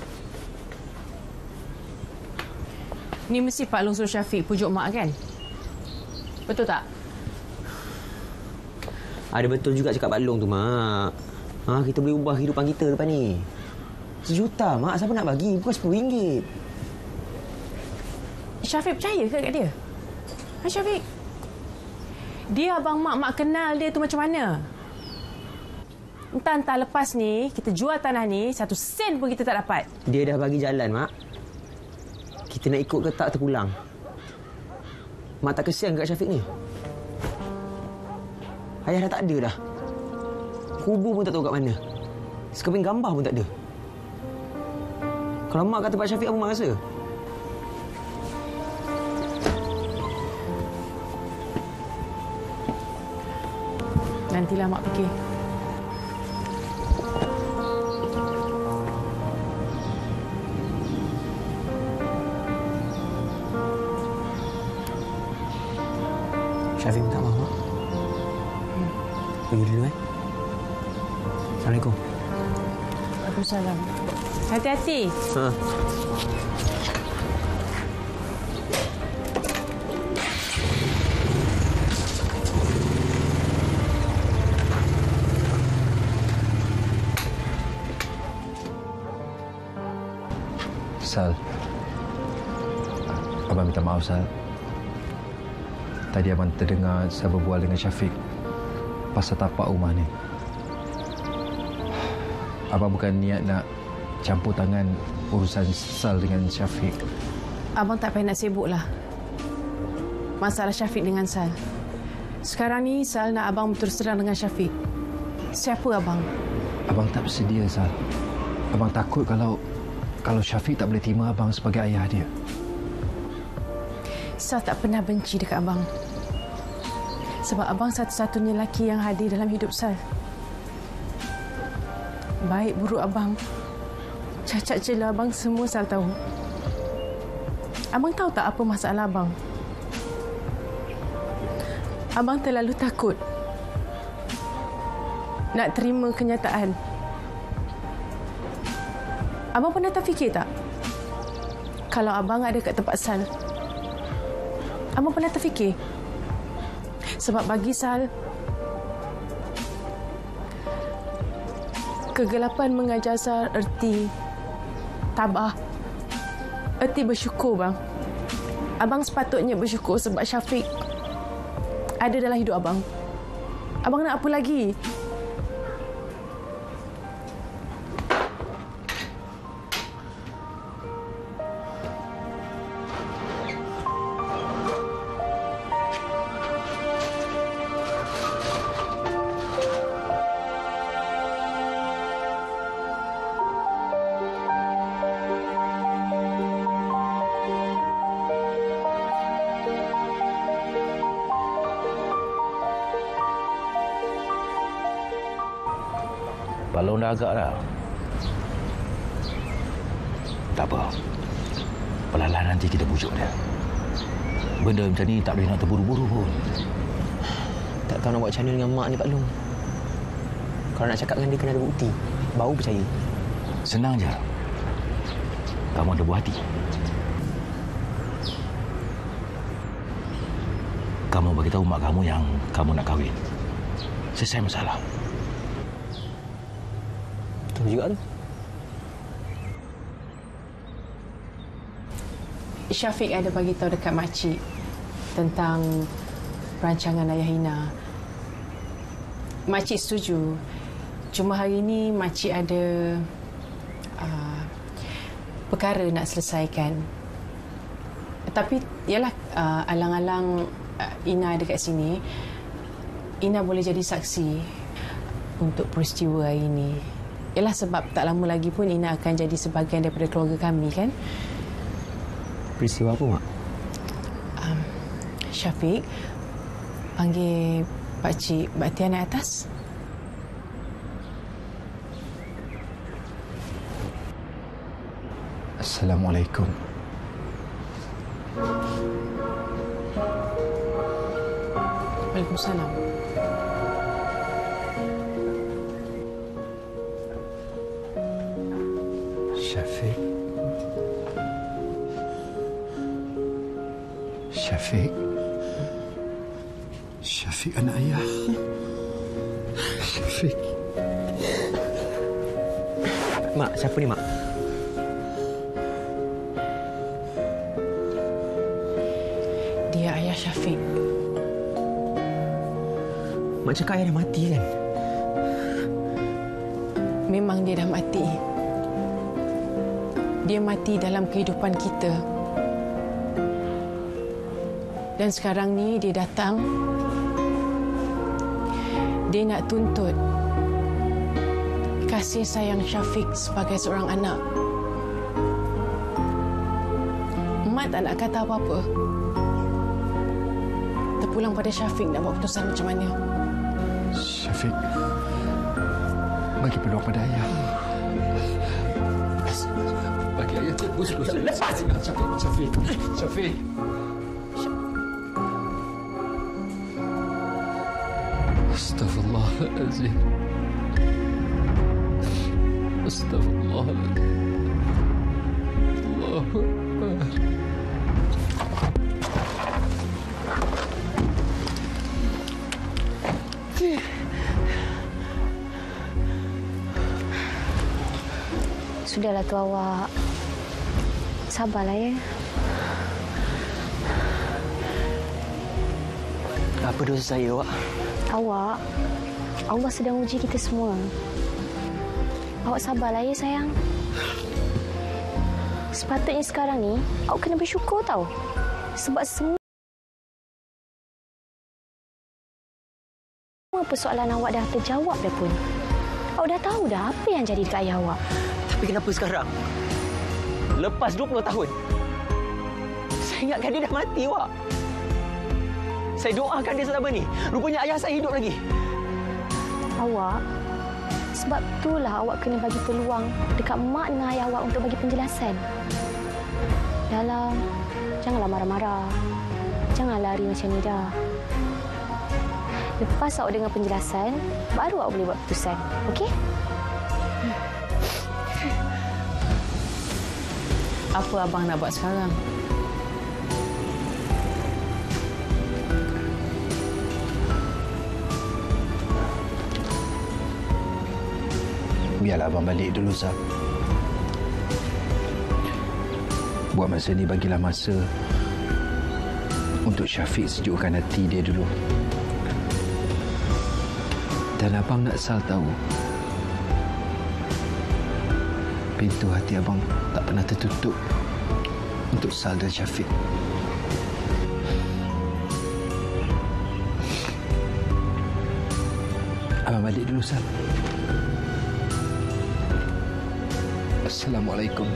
Ni mesti Pak Long suruh Syafiq pujuk Mak kan? Betul tak? Ada betul juga cakap Pak Long tu, Mak. Kita boleh ubah kehidupan kita lepas ni. Sejuta, Mak. Siapa nak bagi? Bukan RM10. Syafiq percaya ke kat dia? Syafiq? Dia abang Mak kenal dia tu macam mana? Entah lepas ni, kita jual tanah ni, 1 sen pun kita tak dapat. Dia dah bagi jalan, Mak. Kita nak ikut ke tak terpulang. Mak tak kesian kat Syafiq ni? Ayah dah tak ada dah. Kubur pun tak tahu kat mana. Sekeping gambar pun tak ada. Kalau Mak kata Pak Syafiq, apa Mak rasa? Nantilah Mak fikir. Syafiq minta maaf, Mak. Pergi dulu, Assalamualaikum. Waalaikumsalam. Hati-hati. Sal. Abang minta maaf, Sal. Tadi abang terdengar saya berbual dengan Syafiq pasal tapak rumah ni. Abang bukan niat nak campur tangan urusan Sal dengan Syafiq. Abang tak payah nak sibuklah. Masalah Syafiq dengan Sal. Sekarang ni Sal nak abang berterus terang dengan Syafiq. Siapa abang? Abang tak bersedia, Sal. Abang takut kalau Syafiq tak boleh terima abang sebagai ayah dia. Sal tak pernah benci dekat abang. Sebab abang satu-satunya lelaki yang hadir dalam hidup Sal. Baik buruk abang, cacat celah abang, semua Sal tahu. Abang tahu tak apa masalah abang? Abang terlalu takut nak terima kenyataan. Abang pernah terfikir tak? Kalau abang ada kat tempat Sal, abang pernah terfikir? Sebab bagi Sal, kegelapan mengajar Sal erti tabah, erti bersyukur, bang. Abang sepatutnya bersyukur sebab Syafiq ada dalam hidup abang. Abang nak apa lagi? Balong dah agak dah. Tak apa. Perlahan nanti kita bujuk dia. Benda macam ni tak boleh nak terburu-buru pun. Tak tahu nak buat macam mana dengan Mak ni, Pak Long. Kalau nak cakap dengan dia, kena ada bukti. Baru percaya. Senang je. Kamu ada buah hati. Kamu beritahu mak kamu yang kamu nak kahwin. Selesai masalah. Betul juga tu. Syafiq ada bagi tahu dekat makcik tentang rancangan Ayah Hina. Makcik setuju. Cuma hari ini makcik ada perkara nak selesaikan. Tapi ialah alang-alang Ina ada kat sini, Ina boleh jadi saksi untuk peristiwa hari ini. Ialah sebab tak lama lagi pun Ina akan jadi sebahagian daripada keluarga kami, kan? Peristiwa apa, Mak? Syafiq, panggil Pakcik Batian naik atas. Assalamualaikum. Waalaikumsalam. Syafiq. Syafiq. Syafiq anak ayah. Syafiq. Mak, siapa ni, Mak? Dia ayah Syafiq. Mak cakap ayah dah mati, kan? Memang dia dah mati. Dia mati dalam kehidupan kita. Dan sekarang ni dia datang. Dia nak tuntut kasih sayang Syafiq sebagai seorang anak. Mak tak nak kata apa-apa. Terpulang pada Syafiq nak buat keputusan macam mana. Syafiq, bagi peluang pada ayah. Bagi ayah terus. Lepas! Syafiq. Syafiq. Astaghfirullahaladzim. Astaghfirullahaladzim. Allahu Akbar. Sudahlah tu awak. Sabarlah ya. Apa dosa saya, Wak? Awak, Allah sedang uji kita semua. Awak sabarlah ya sayang. Sepatutnya sekarang ni awak kena bersyukur tau. Sebab semua persoalan awak dah terjawab dah pun. Awak dah tahu dah apa yang jadi dekat ayah awak. Tapi kenapa sekarang? Lepas 20 tahun. Saya ingatkan dia dah mati, Wak. Saya doakan dia selama ni. Rupanya ayah saya hidup lagi. Awak, sebab itulah awak kena bagi peluang dekat mak dengan ayah awak untuk bagi penjelasan. Dahlah, janganlah marah-marah. Jangan lari macam ni dah. Lepas awak dengar penjelasan, baru awak boleh buat keputusan. Okey? Apa abang nak buat sekarang? Biarlah abang balik dulu, Sah. Buat masa ni bagilah masa untuk Syafiq sejukkan hati dia dulu. Dan abang nak Sal tahu, pintu hati abang tak pernah tertutup untuk Sal dan Syafiq. Abang balik dulu, Sal. Assalamualaikum.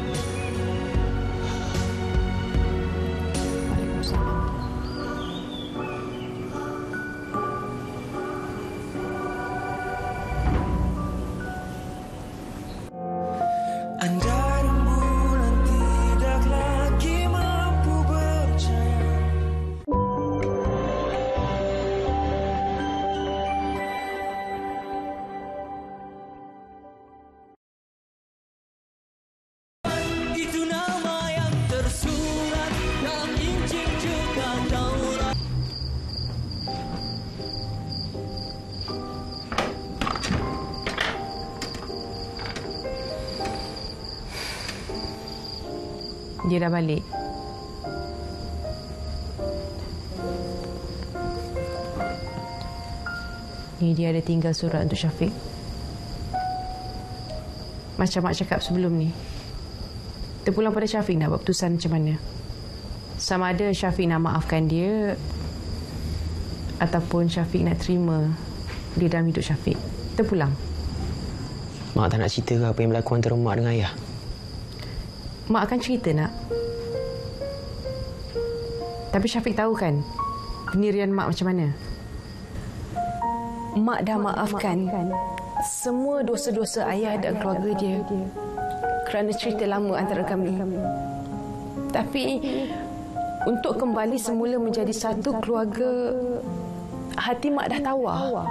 Dia dah balik. Ni dia ada tinggal surat untuk Syafiq. Macam Mak cakap sebelum ni. Terpulang pada Syafiq nak buat keputusan macam mana. Sama ada Syafiq nak maafkan dia ataupun Syafiq nak terima dia dalam hidup Syafiq. Terpulang. Mak tak nak cerita ke apa yang berlaku antara Mak dengan Ayah? Mak akan cerita nak. Tapi Syafiq tahu kan pendirian Mak macam mana. Mak dah maafkan semua dosa-dosa ayah dan keluarga dia kerana cerita lama antara kami. Tapi untuk kembali semula menjadi satu keluarga, hati Mak dah tawar.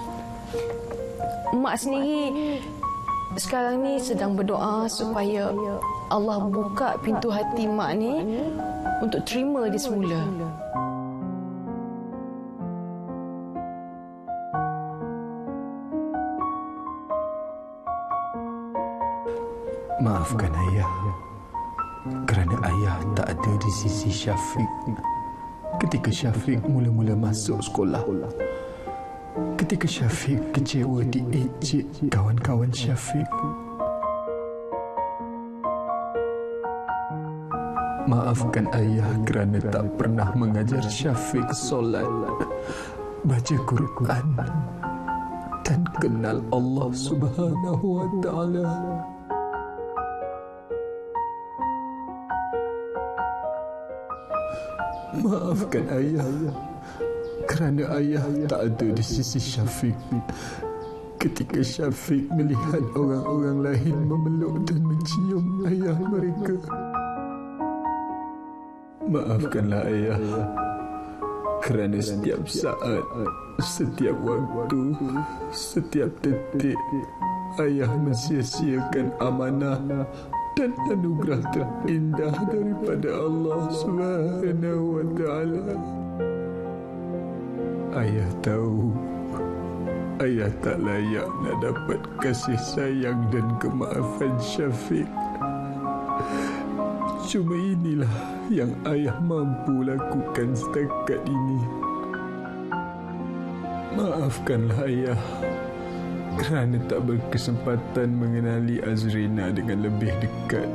Mak sendiri sekarang ni sedang berdoa supaya Allah buka pintu hati Mak ni untuk terima dia semula. Maafkan ayah kerana ayah tak ada di sisi Syafiq ketika Syafiq mula-mula masuk sekolah. Ketika Syafiq kecewa diejek kawan-kawan Syafiq. Maafkan ayah kerana tak pernah mengajar Syafiq solat, baca Quran dan kenal Allah Subhanahu wa Ta'ala. Maafkan ayah kerana ayah tak ada di sisi Syafiq ketika Syafiq melihat orang-orang lain memeluk dan mencium ayah mereka. Maafkanlah ayah kerana setiap saat, setiap waktu, setiap detik ayah mensia-siakan amanah dan anugerah terindah daripada Allah Subhanahu wa Ta'ala. Ayah tahu ayah tak layak nak dapat kasih sayang dan kemaafan Syafiq. Cuma inilah yang ayah mampu lakukan setakat ini. Maafkanlah ayah kerana tak berkesempatan mengenali Azrina dengan lebih dekat.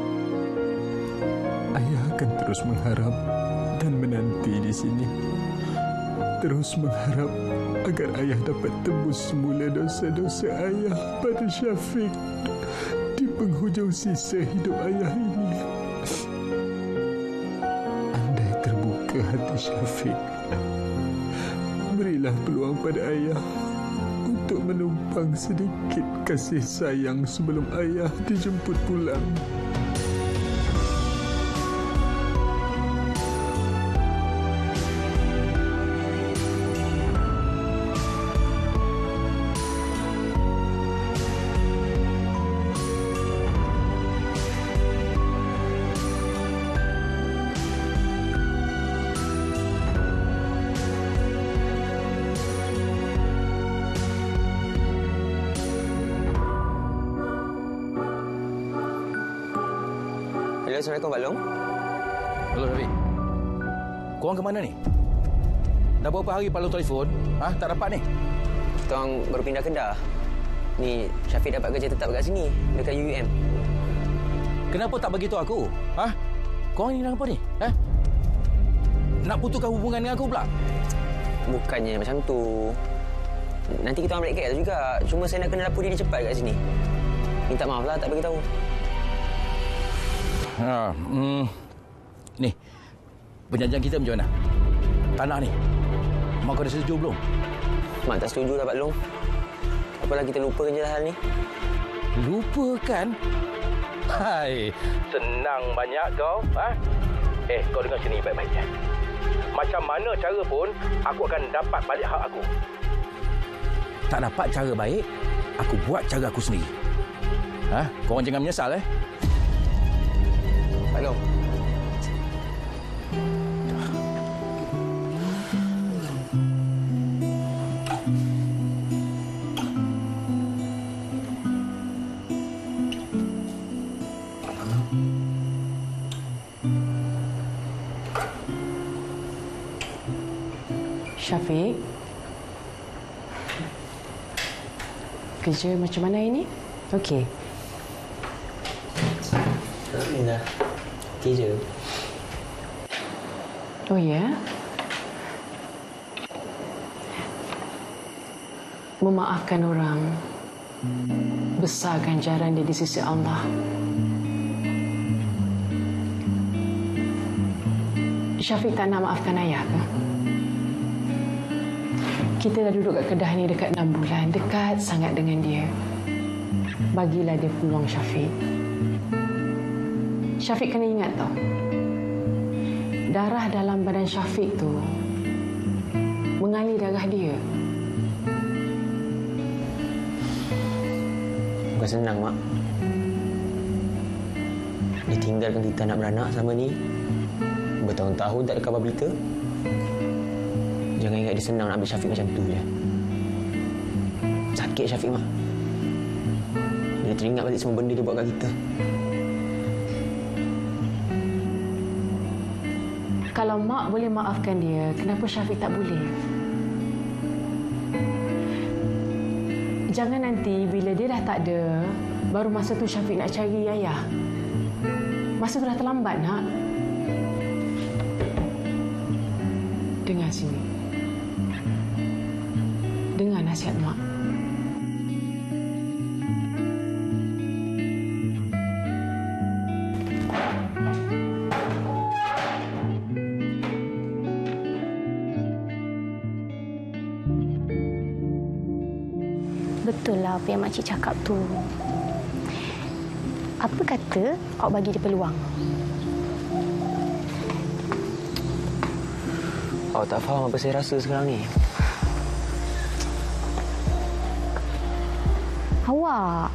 Ayah akan terus mengharap dan menanti di sini. Terus mengharap agar ayah dapat tebus semula dosa-dosa ayah pada Syafiq di penghujung sisa hidup ayah ini. Andai terbuka hati Syafiq, berilah peluang pada ayah untuk menumpang sedikit kasih sayang sebelum ayah dijemput pulang. Assalamualaikum, Pak Long. Halo, Rafiq. Korang ke mana ni? Dah berapa hari Pak Long telefon? Tak dapat ni? Kita orang baru pindah Kedah. Ni, Syafiq dapat kerja tetap kat sini, dekat UUM. Kenapa tak beritahu aku? Korang ni apa ni? Nak putuskan hubungan dengan aku pula? Bukannya macam tu. Nanti kita orang balik KL juga. Cuma saya nak kena lapor diri cepat kat sini. Minta maaf lah tak beritahu. Ni, perjanjian kita macam mana? Tanah ni, Mak kau dah setuju belum? Mak tak setuju lah, Pak Long. Apalah kita lupakan je hal ni. Lupakan? Hai, senang banyak kau. Kau dengar sini baik-baiknya. Macam mana cara pun, aku akan dapat balik hak aku. Tak dapat cara baik, aku buat cara aku sendiri. Korang jangan menyesal, Pak Long. Syafiq, kerja macam mana ini? Okey. Alhamdulillah. Okey je. Oh ya? Memaafkan orang besar ganjaran dia di sisi Allah. Syafiq tak nak maafkan ayah ke? Kita dah duduk kat kedah ni dekat 6 bulan. Dekat sangat dengan dia. Bagilah dia peluang Syafiq. Syafiq kena ingat tau. Darah dalam badan Syafiq tu mengalir darah dia. Bukan senang, Mak. Dia tinggalkan kita anak beranak selama ni. Bertahun-tahun tak ada khabar berita. Jangan ingat dia senang nak ambil Syafiq macam tu je. Sakit Syafiq, Mak. Dia teringat balik semua benda dia buat kat kita. Kalau Mak boleh maafkan dia, kenapa Syafiq tak boleh? Jangan nanti bila dia dah tak ada, baru masa tu Syafiq nak cari ayah. Masa tu dah terlambat, nak. Dengar sini. Dengar nasihat Mak. Betul lah apa yang makcik cakap tu. Apa kata awak bagi dia peluang? Awak tak faham apa saya rasa sekarang ni. Awak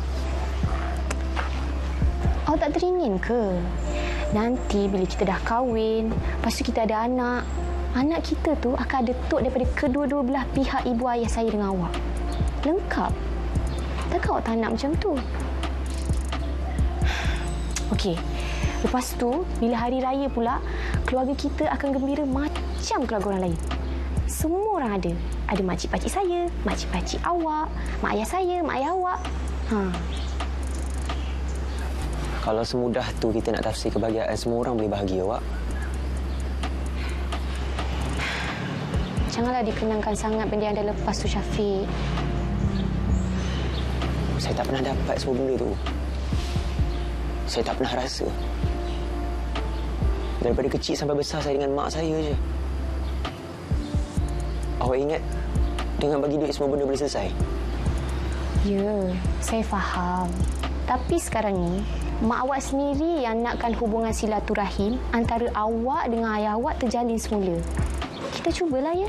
tak teringin ke? Nanti bila kita dah kahwin, lepas tu kita ada anak, anak kita tu akan ada tok daripada kedua-dua belah pihak ibu ayah saya dengan awak. Lengkap. Takkan awak tak nak macam tu? Okey. Lepas tu, bila hari raya pula, keluarga kita akan gembira macam keluarga orang lain. Semua orang ada. Ada makcik-pakcik saya, makcik-pakcik awak, mak ayah saya, mak ayah awak. Kalau semudah tu kita nak tafsir kebahagiaan, semua orang boleh bahagia, Wak. Janganlah dikenangkan sangat benda yang dah lepas tu, Syafiq. Saya tak pernah dapat semua benda tu. Saya tak pernah rasa. Daripada kecil sampai besar saya dengan mak saya je. Awak ingat dengan bagi duit semua benda boleh selesai? Ya, saya faham. Tapi sekarang ni, mak awak sendiri yang nakkan hubungan silaturahim antara awak dengan ayah awak terjalin semula. Kita cubalah, ya?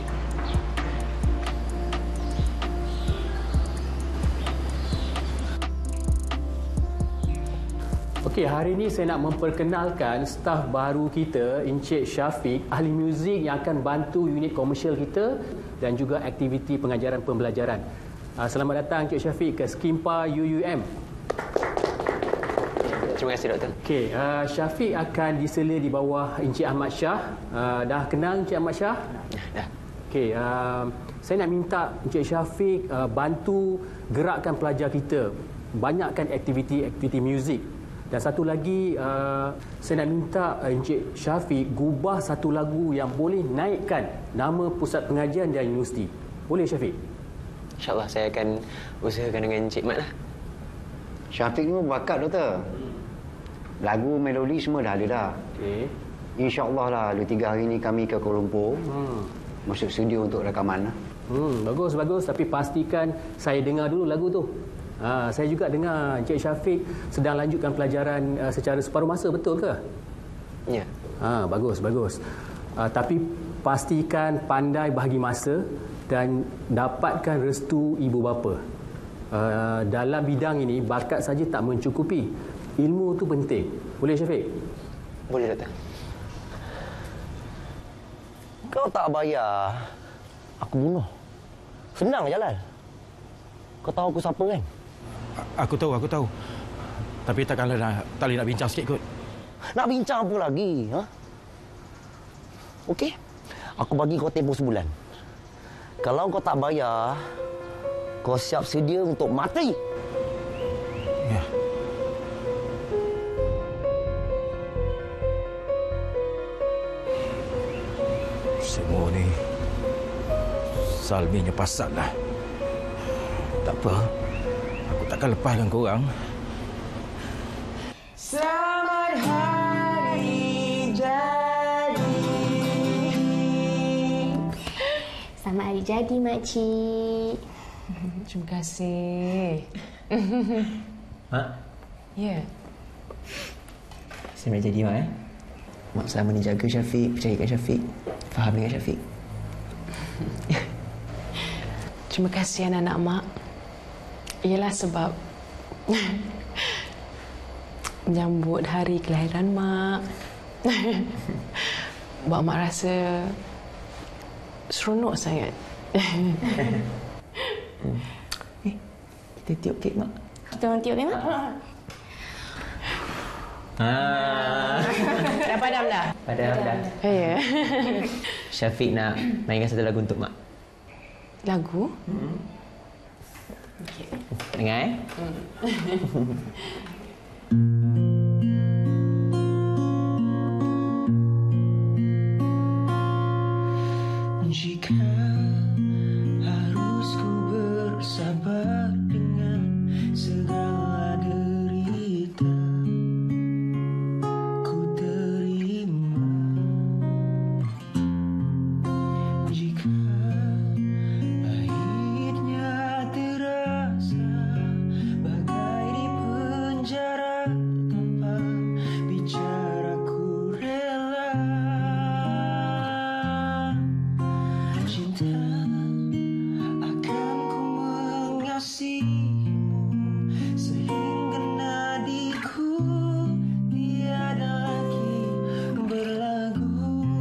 Okey, hari ini saya nak memperkenalkan staf baru kita, Encik Syafiq, ahli muzik yang akan bantu unit komersial kita dan juga aktiviti pengajaran pembelajaran. Selamat datang Encik Syafiq ke Skimpa UUM. Terima kasih, Doktor. Okey, Syafiq akan disela di bawah Encik Ahmad Shah. Dah kenal Encik Ahmad Shah? Dah. Okey, saya nak minta Encik Syafiq bantu gerakkan pelajar kita. Banyakkan aktiviti muzik. Dan satu lagi, saya nak minta Encik Syafiq gubah satu lagu yang boleh naikkan nama pusat pengajian dan universiti. Boleh, Syafiq? InsyaAllah saya akan usahakan dengan Encik Mat lah. Syafiq ni bakat, Doktor. Lagu, melodi semua dah ada dah. Okey. InsyaAllah lah, 2-3 hari ni kami ke Kuala Lumpur. Masuk studio untuk rakaman lah. Bagus. Tapi pastikan saya dengar dulu lagu tu. Saya juga dengar Encik Syafiq sedang lanjutkan pelajaran secara separuh masa, betul ke? Ya. Bagus. Tapi pastikan pandai bahagi masa dan dapatkan restu ibu bapa. Dalam bidang ini, bakat saja tak mencukupi. Ilmu tu penting. Boleh, Syafiq? Boleh, Doktor. Kau tak bayar, aku bunuh. Senang jalan. Kau tahu aku siapa kan? Aku tahu. Tapi tak boleh nak bincang sikit kot. Nak bincang apa lagi? Okey. Aku bagi kau tempoh sebulan. Kalau kau tak bayar, kau siap sedia untuk mati. Ya. Salminya pasal lah. Tak apa. Aku takkan lepaskan korang. Selamat hari jadi. Selamat hari jadi, makcik. Terima kasih. Mak? Ya. Saya nak jadi, Mak. Mak selama ni jaga Syafiq, percayakan Syafiq, faham dengan Syafiq. Terima kasih anak-anak Mak. Ialah sebab menyambut hari kelahiran Mak. Buat Mak rasa seronok sangat. Kita tiup kek, Mak. Kita orang tiup, Mak? Dah padam dah? Padam dah. Ya. Syafiq nak mainkan satu lagu untuk Mak. Lagu? Dengar, Jika harus ku bersabar dengan segala derita, ku terima. Jika pahitnya terasa bagai di penjara tanpa bicara, ku rela. Cinta akan ku mengasihimu sehingga nadiku tiada lagi berlagu.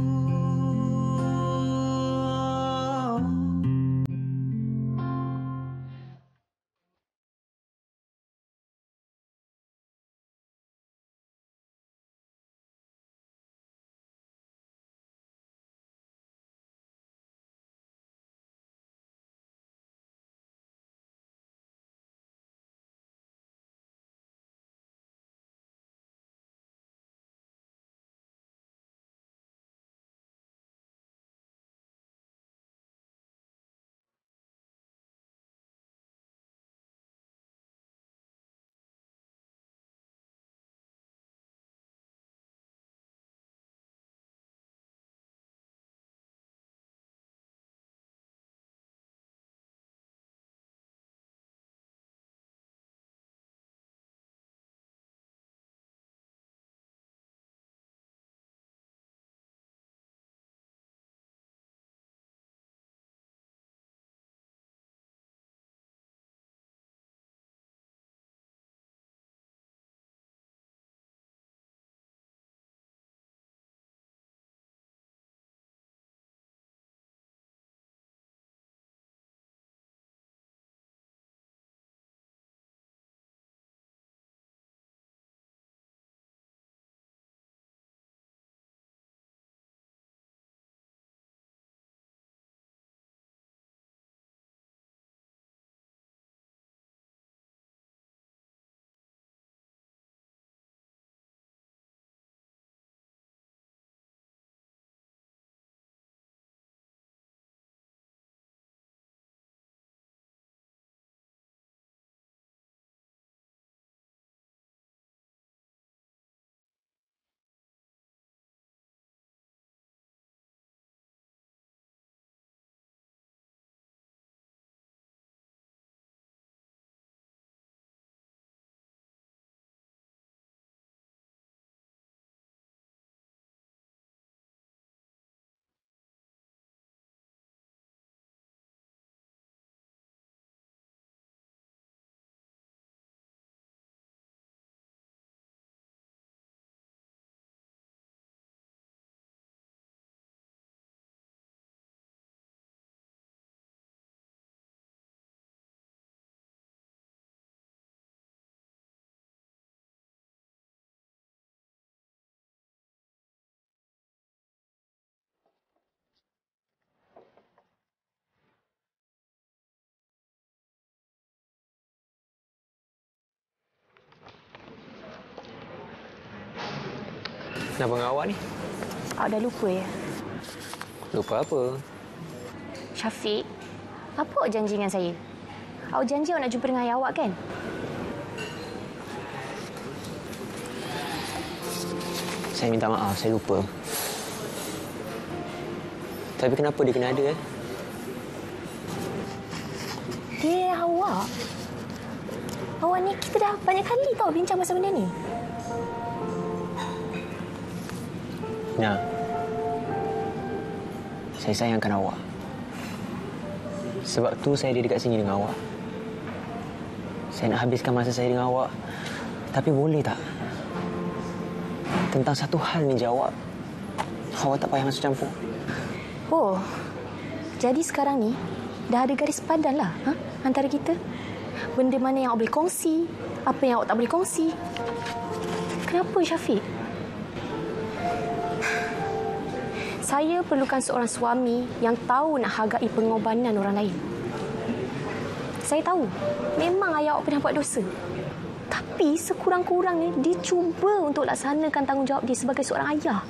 Kenapa dengan awak ni? Awak dah lupa ya? Lupa apa? Syafiq, Apa awak janji dengan saya? Awak janji awak nak jumpa dengan ayah awak kan? Saya minta maaf, saya lupa. Tapi kenapa dia kena ada? Dia awak? Awak ni kita dah banyak kali tahu bincang pasal benda ni. Nah, saya sayangkan awak. Sebab tu saya ada dekat sini dengan awak. Saya nak habiskan masa saya dengan awak. Tapi boleh tak? Tentang satu hal ni jawab. Awak tak payah masuk campur. Oh, jadi sekarang ni dah ada garis padan lah antara kita. Benda mana yang awak boleh kongsi, apa yang awak tak boleh kongsi. Kenapa Syafiq? Saya perlukan seorang suami yang tahu nak hargai pengorbanan orang lain. Saya tahu, memang ayah awak pernah buat dosa. Tapi sekurang-kurangnya dia cuba untuk laksanakan tanggungjawab dia sebagai seorang ayah.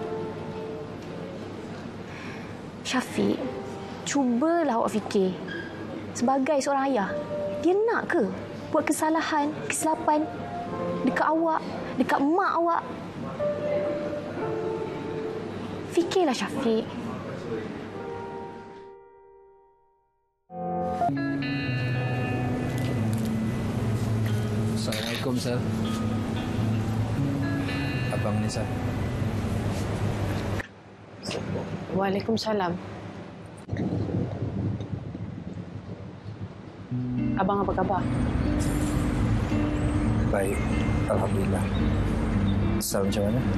Syafiq, cubalah awak fikir. Sebagai seorang ayah, dia nak ke buat kesalahan, kesilapan dekat awak, dekat mak awak? Fikirlah Syafiq. Assalamualaikum, Sal. Abang ni, Sal. Waalaikumsalam. Abang apa khabar? Baik, alhamdulillah. Sal macam mana?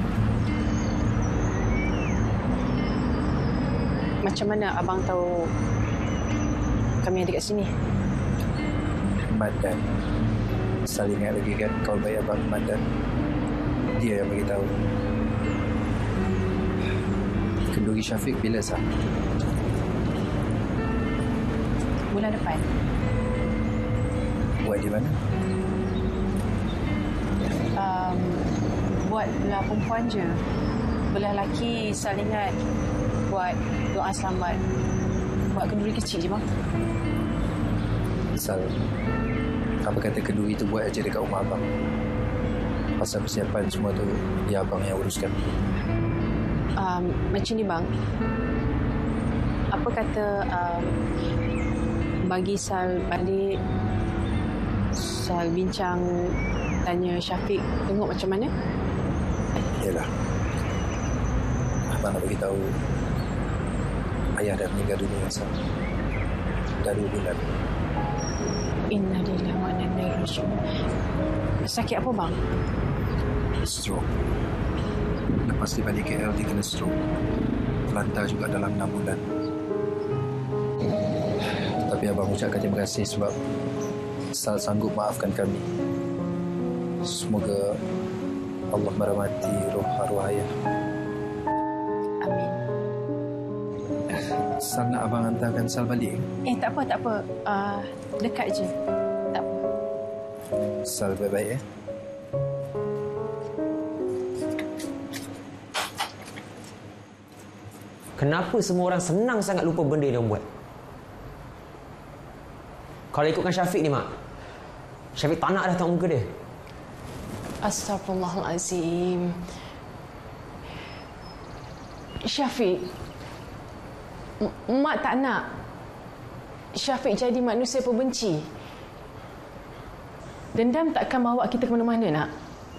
Macam mana abang tahu kami ada kat sini? Madan. Sal ingat lagi kan kau baik abang Madan? Dia yang bagi tahu. Kenduri Syafiq bila, Sal? Bulan depan. Buat di mana? Buat belah perempuan je. Belah lelaki Sal ingat buat doa selamat. Buat kenduri kecil je bang. Sal, apa kata kenduri tu buat aja dekat rumah abang. Pasal persiapan semua tu biar abang yang uruskan. Macam ni bang. Apa kata bagi Sal balik, Sal bincang, tanya Syafiq, tengok macam mana? Yalah. Abang nak bagi tahu ayah dah meninggal dunia, Sal. Dah 2 bulan. Innalillahi wa inna ilaihi raji'un. Sakit apa bang? Stroke. Lepas dia balik KL, dia kena stroke. Lantar juga dalam 6 bulan. Tapi abang ucapkan terima kasih sebab Sal sanggup maafkan kami. Semoga Allah merahmati roh arwah ayah. Amin. Sal nak abang hantarkan Sal balik? Tak apa. Dekat je. Tak apa. Sal baik-baik, Kenapa semua orang senang sangat lupa benda yang dia buat? Kalau ikutkan Syafiq ni, Mak. Syafiq tak nak dah tengok muka dia. Astaghfirullahalazim. Syafiq, Mak tak nak Syafiq jadi manusia pembenci. Dendam takkan bawa kita ke mana-mana, nak.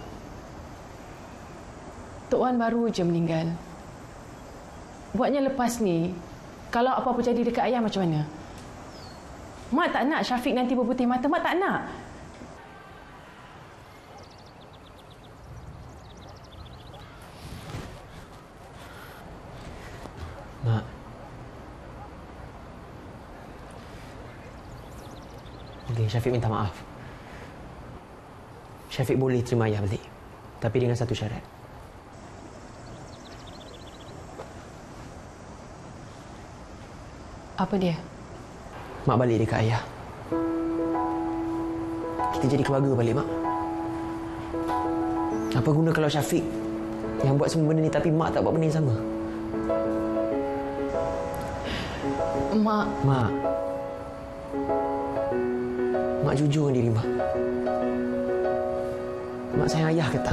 Tok Wan baru je meninggal. Buatnya lepas ni, kalau apa-apa jadi dekat ayah macam mana? Mak tak nak Syafiq nanti berputih mata. Mak tak nak. Mak. Okey, Syafiq minta maaf. Syafiq boleh terima ayah balik. Tapi dengan satu syarat. Apa dia? Mak balik dekat ayah. Kita jadi keluarga balik, Mak. Apa guna kalau Syafiq yang buat semua benda ni tapi Mak tak buat benda yang sama? Mak. Mak jujur dengan diri Mak. Mak sayang ayah ke tak?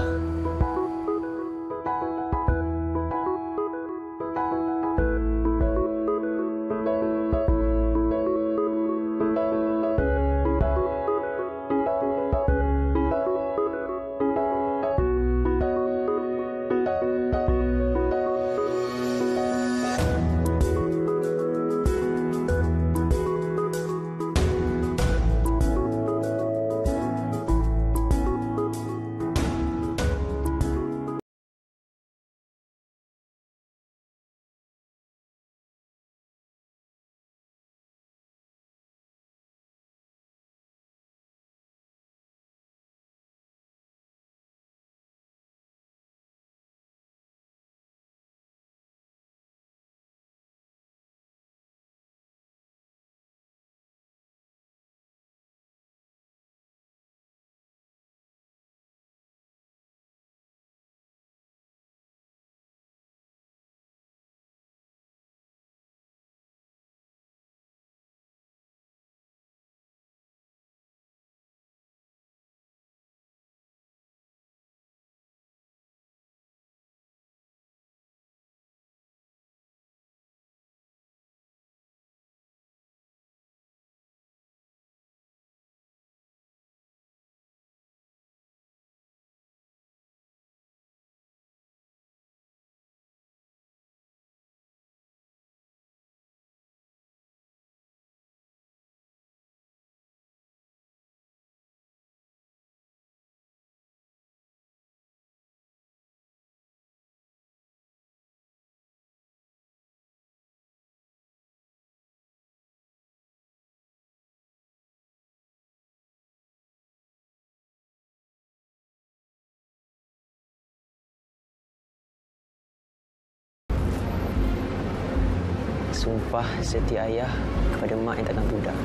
Sumpah setia ayah kepada mak yang takkan tudar.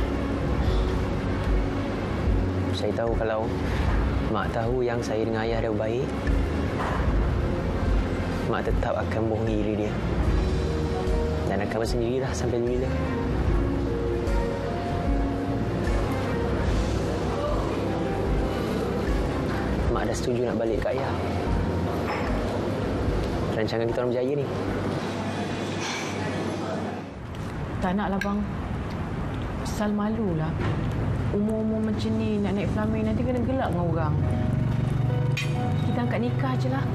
Saya tahu kalau mak tahu yang saya dengan ayah dah baik, mak tetap akan bohongi diri dia. Dan akan bersendirilah sampai bila. Mak dah setuju nak balik ke ayah. Rancangan kita orang berjaya ni. Tak naklah bang. Sal malulah. Umur-umur macam ni nak naik Flamin nanti kena gelak dengan orang. Kita angkat nikah je lah.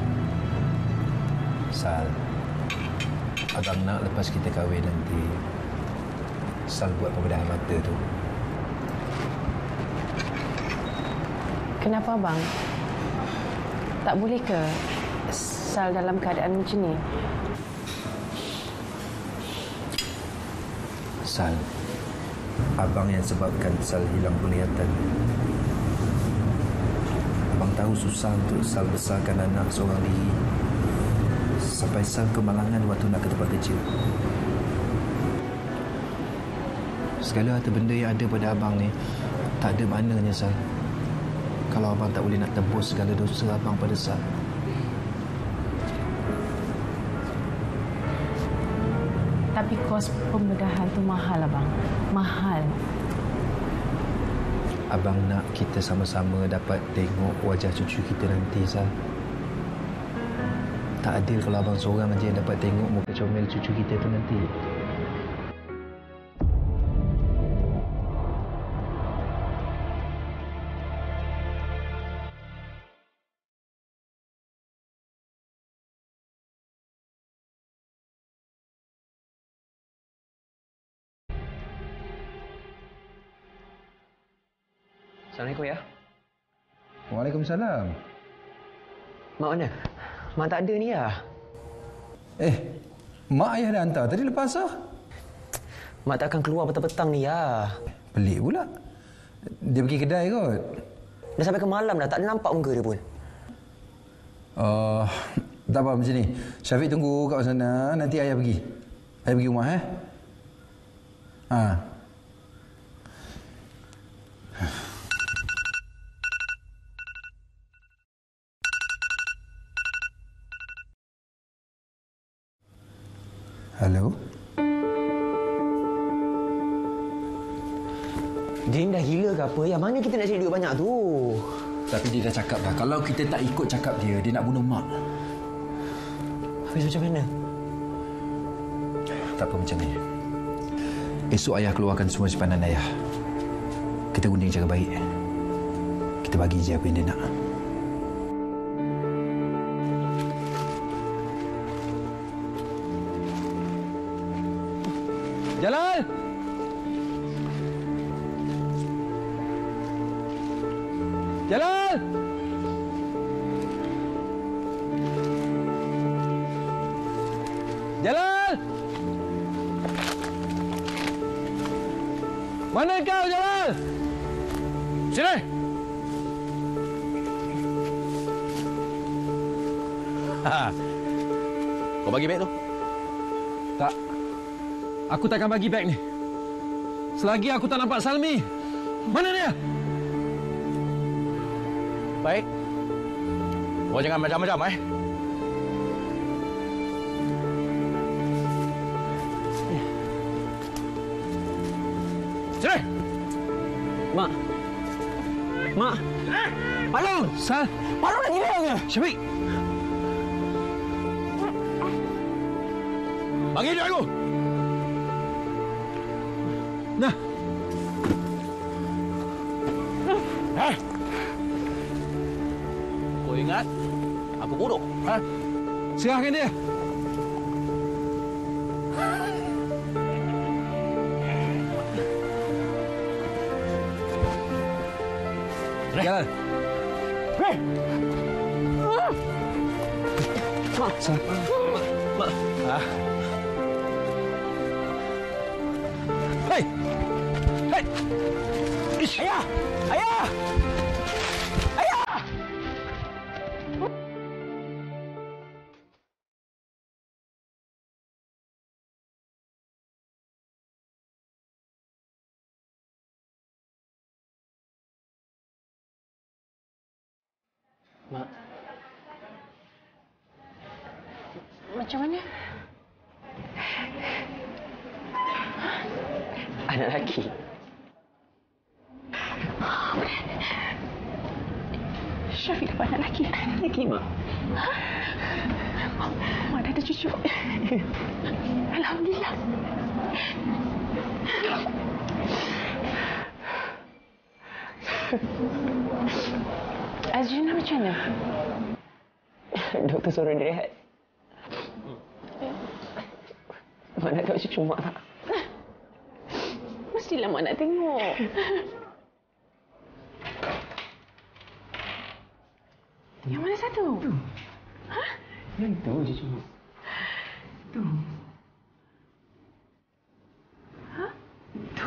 Sal, abang nak lepas kita kahwin nanti, Sal buat pembedahan mata tu. Kenapa bang? Tak boleh ke Sal dalam keadaan macam ni? Sal, abang yang sebabkan Sal hilang penglihatan. Abang tahu susah untuk Sal besarkan anak seorang diri. Sampai Sal kemalangan waktu nak ke tempat kerja. Segala harta benda yang ada pada abang ni tak ada maknanya, Sal, kalau abang tak boleh nak tebus segala dosa abang pada Sal. Tapi kos pembedahan tu mahal abang. Mahal. Abang nak kita sama-sama dapat tengok wajah cucu kita nanti, Sal. Tak adil kalau abang seorang aja yang dapat tengok muka comel cucu kita tu nanti. Assalamualaikum ya. Waalaikumsalam. Mak mana? Mak tak ada ni ya. Mak ayah dah hantar tadi lepas asar. Mak tak akan keluar petang-petang ni ya. Pelik pula. Dia pergi kedai kot. Dah sampai ke malam dah, tak ada nampak muka dia pun. Tak apa macam ni. Syafiq tunggu kat sana, nanti ayah pergi. Ayah pergi rumah Halo. Dia ni dah gila ke apa? Yang mana kita nak cari duit banyak tu? Tapi dia dah cakap dah, kalau kita tak ikut cakap dia nak bunuh mak. Habis macam mana? Tak apa macam ni. Esok ayah keluarkan semua simpanan ayah. Kita guna cara baik. Kita bagi je apa yang dia nak. Jalal! Jalal! Jalal! Mana kau, Jalal? Sini! Kau bagi beg tu? Tak. Aku takkan bagi beg ni. Selagi aku tak nampak Salmi. Mana dia? Baik. Kau jangan macam-macam, Sini! Mak! Mak! Palung! Sal! Palung nak gila ke? Syafiq! Bagi dia aku! Nah! Kau ingat? Aku bodoh. Serahkan dia! Jalan. Mak. Mak. Hei. Hei. Ish. Ayah. Ayah. Ayah. Mak. Macam mana? Anak lelaki. Syafiq dapat anak lelaki. Anak lelaki, Mak. Mak dah ada cucu. Alhamdulillah. Azrina macam mana? Doktor suruh dia rehat. Mak nak tengok cucu Mak tak? Mestilah Mak nak tengok. Yang mana satu? Ha? Yang tu cucu Mak. Tu. Ha? Tu.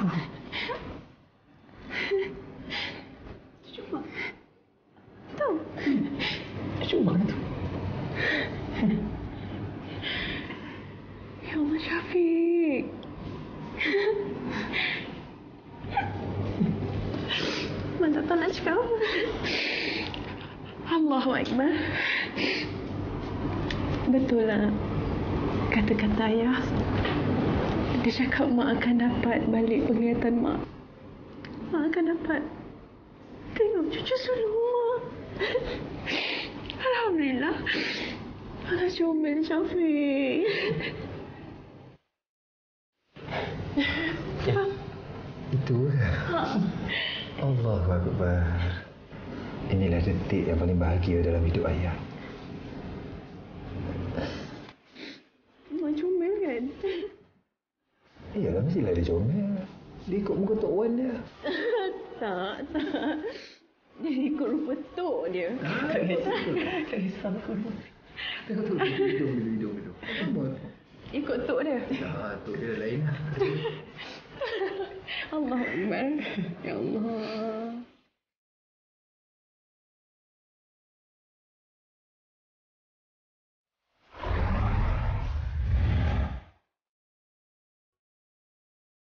Cucu Mak. Tu. Cucu Mak tu. Ya Allah, Syafiq. Mak tak tahu nak cakap apa. Allahu Akbar. Betul lah kata-kata ayah. Dia cakap Mak akan dapat balik penglihatan Mak. Mak akan dapat tengok cucu sulung Mak. Alhamdulillah. Alah comel Syafiq. Ya. Itu ke? Allahu Akbar. Inilah detik yang paling bahagia dalam hidup ayah. Mak comel kan? Iyalah, mestilah dia comel. Dia ikut muka Tok Wan dia. Tak. Dia ikut rupa Tok dia. Tak kisah aku. Tengok hidung. Ikut Tok dia. Tok dia lain lah. Allah Akbar. Ya Allah.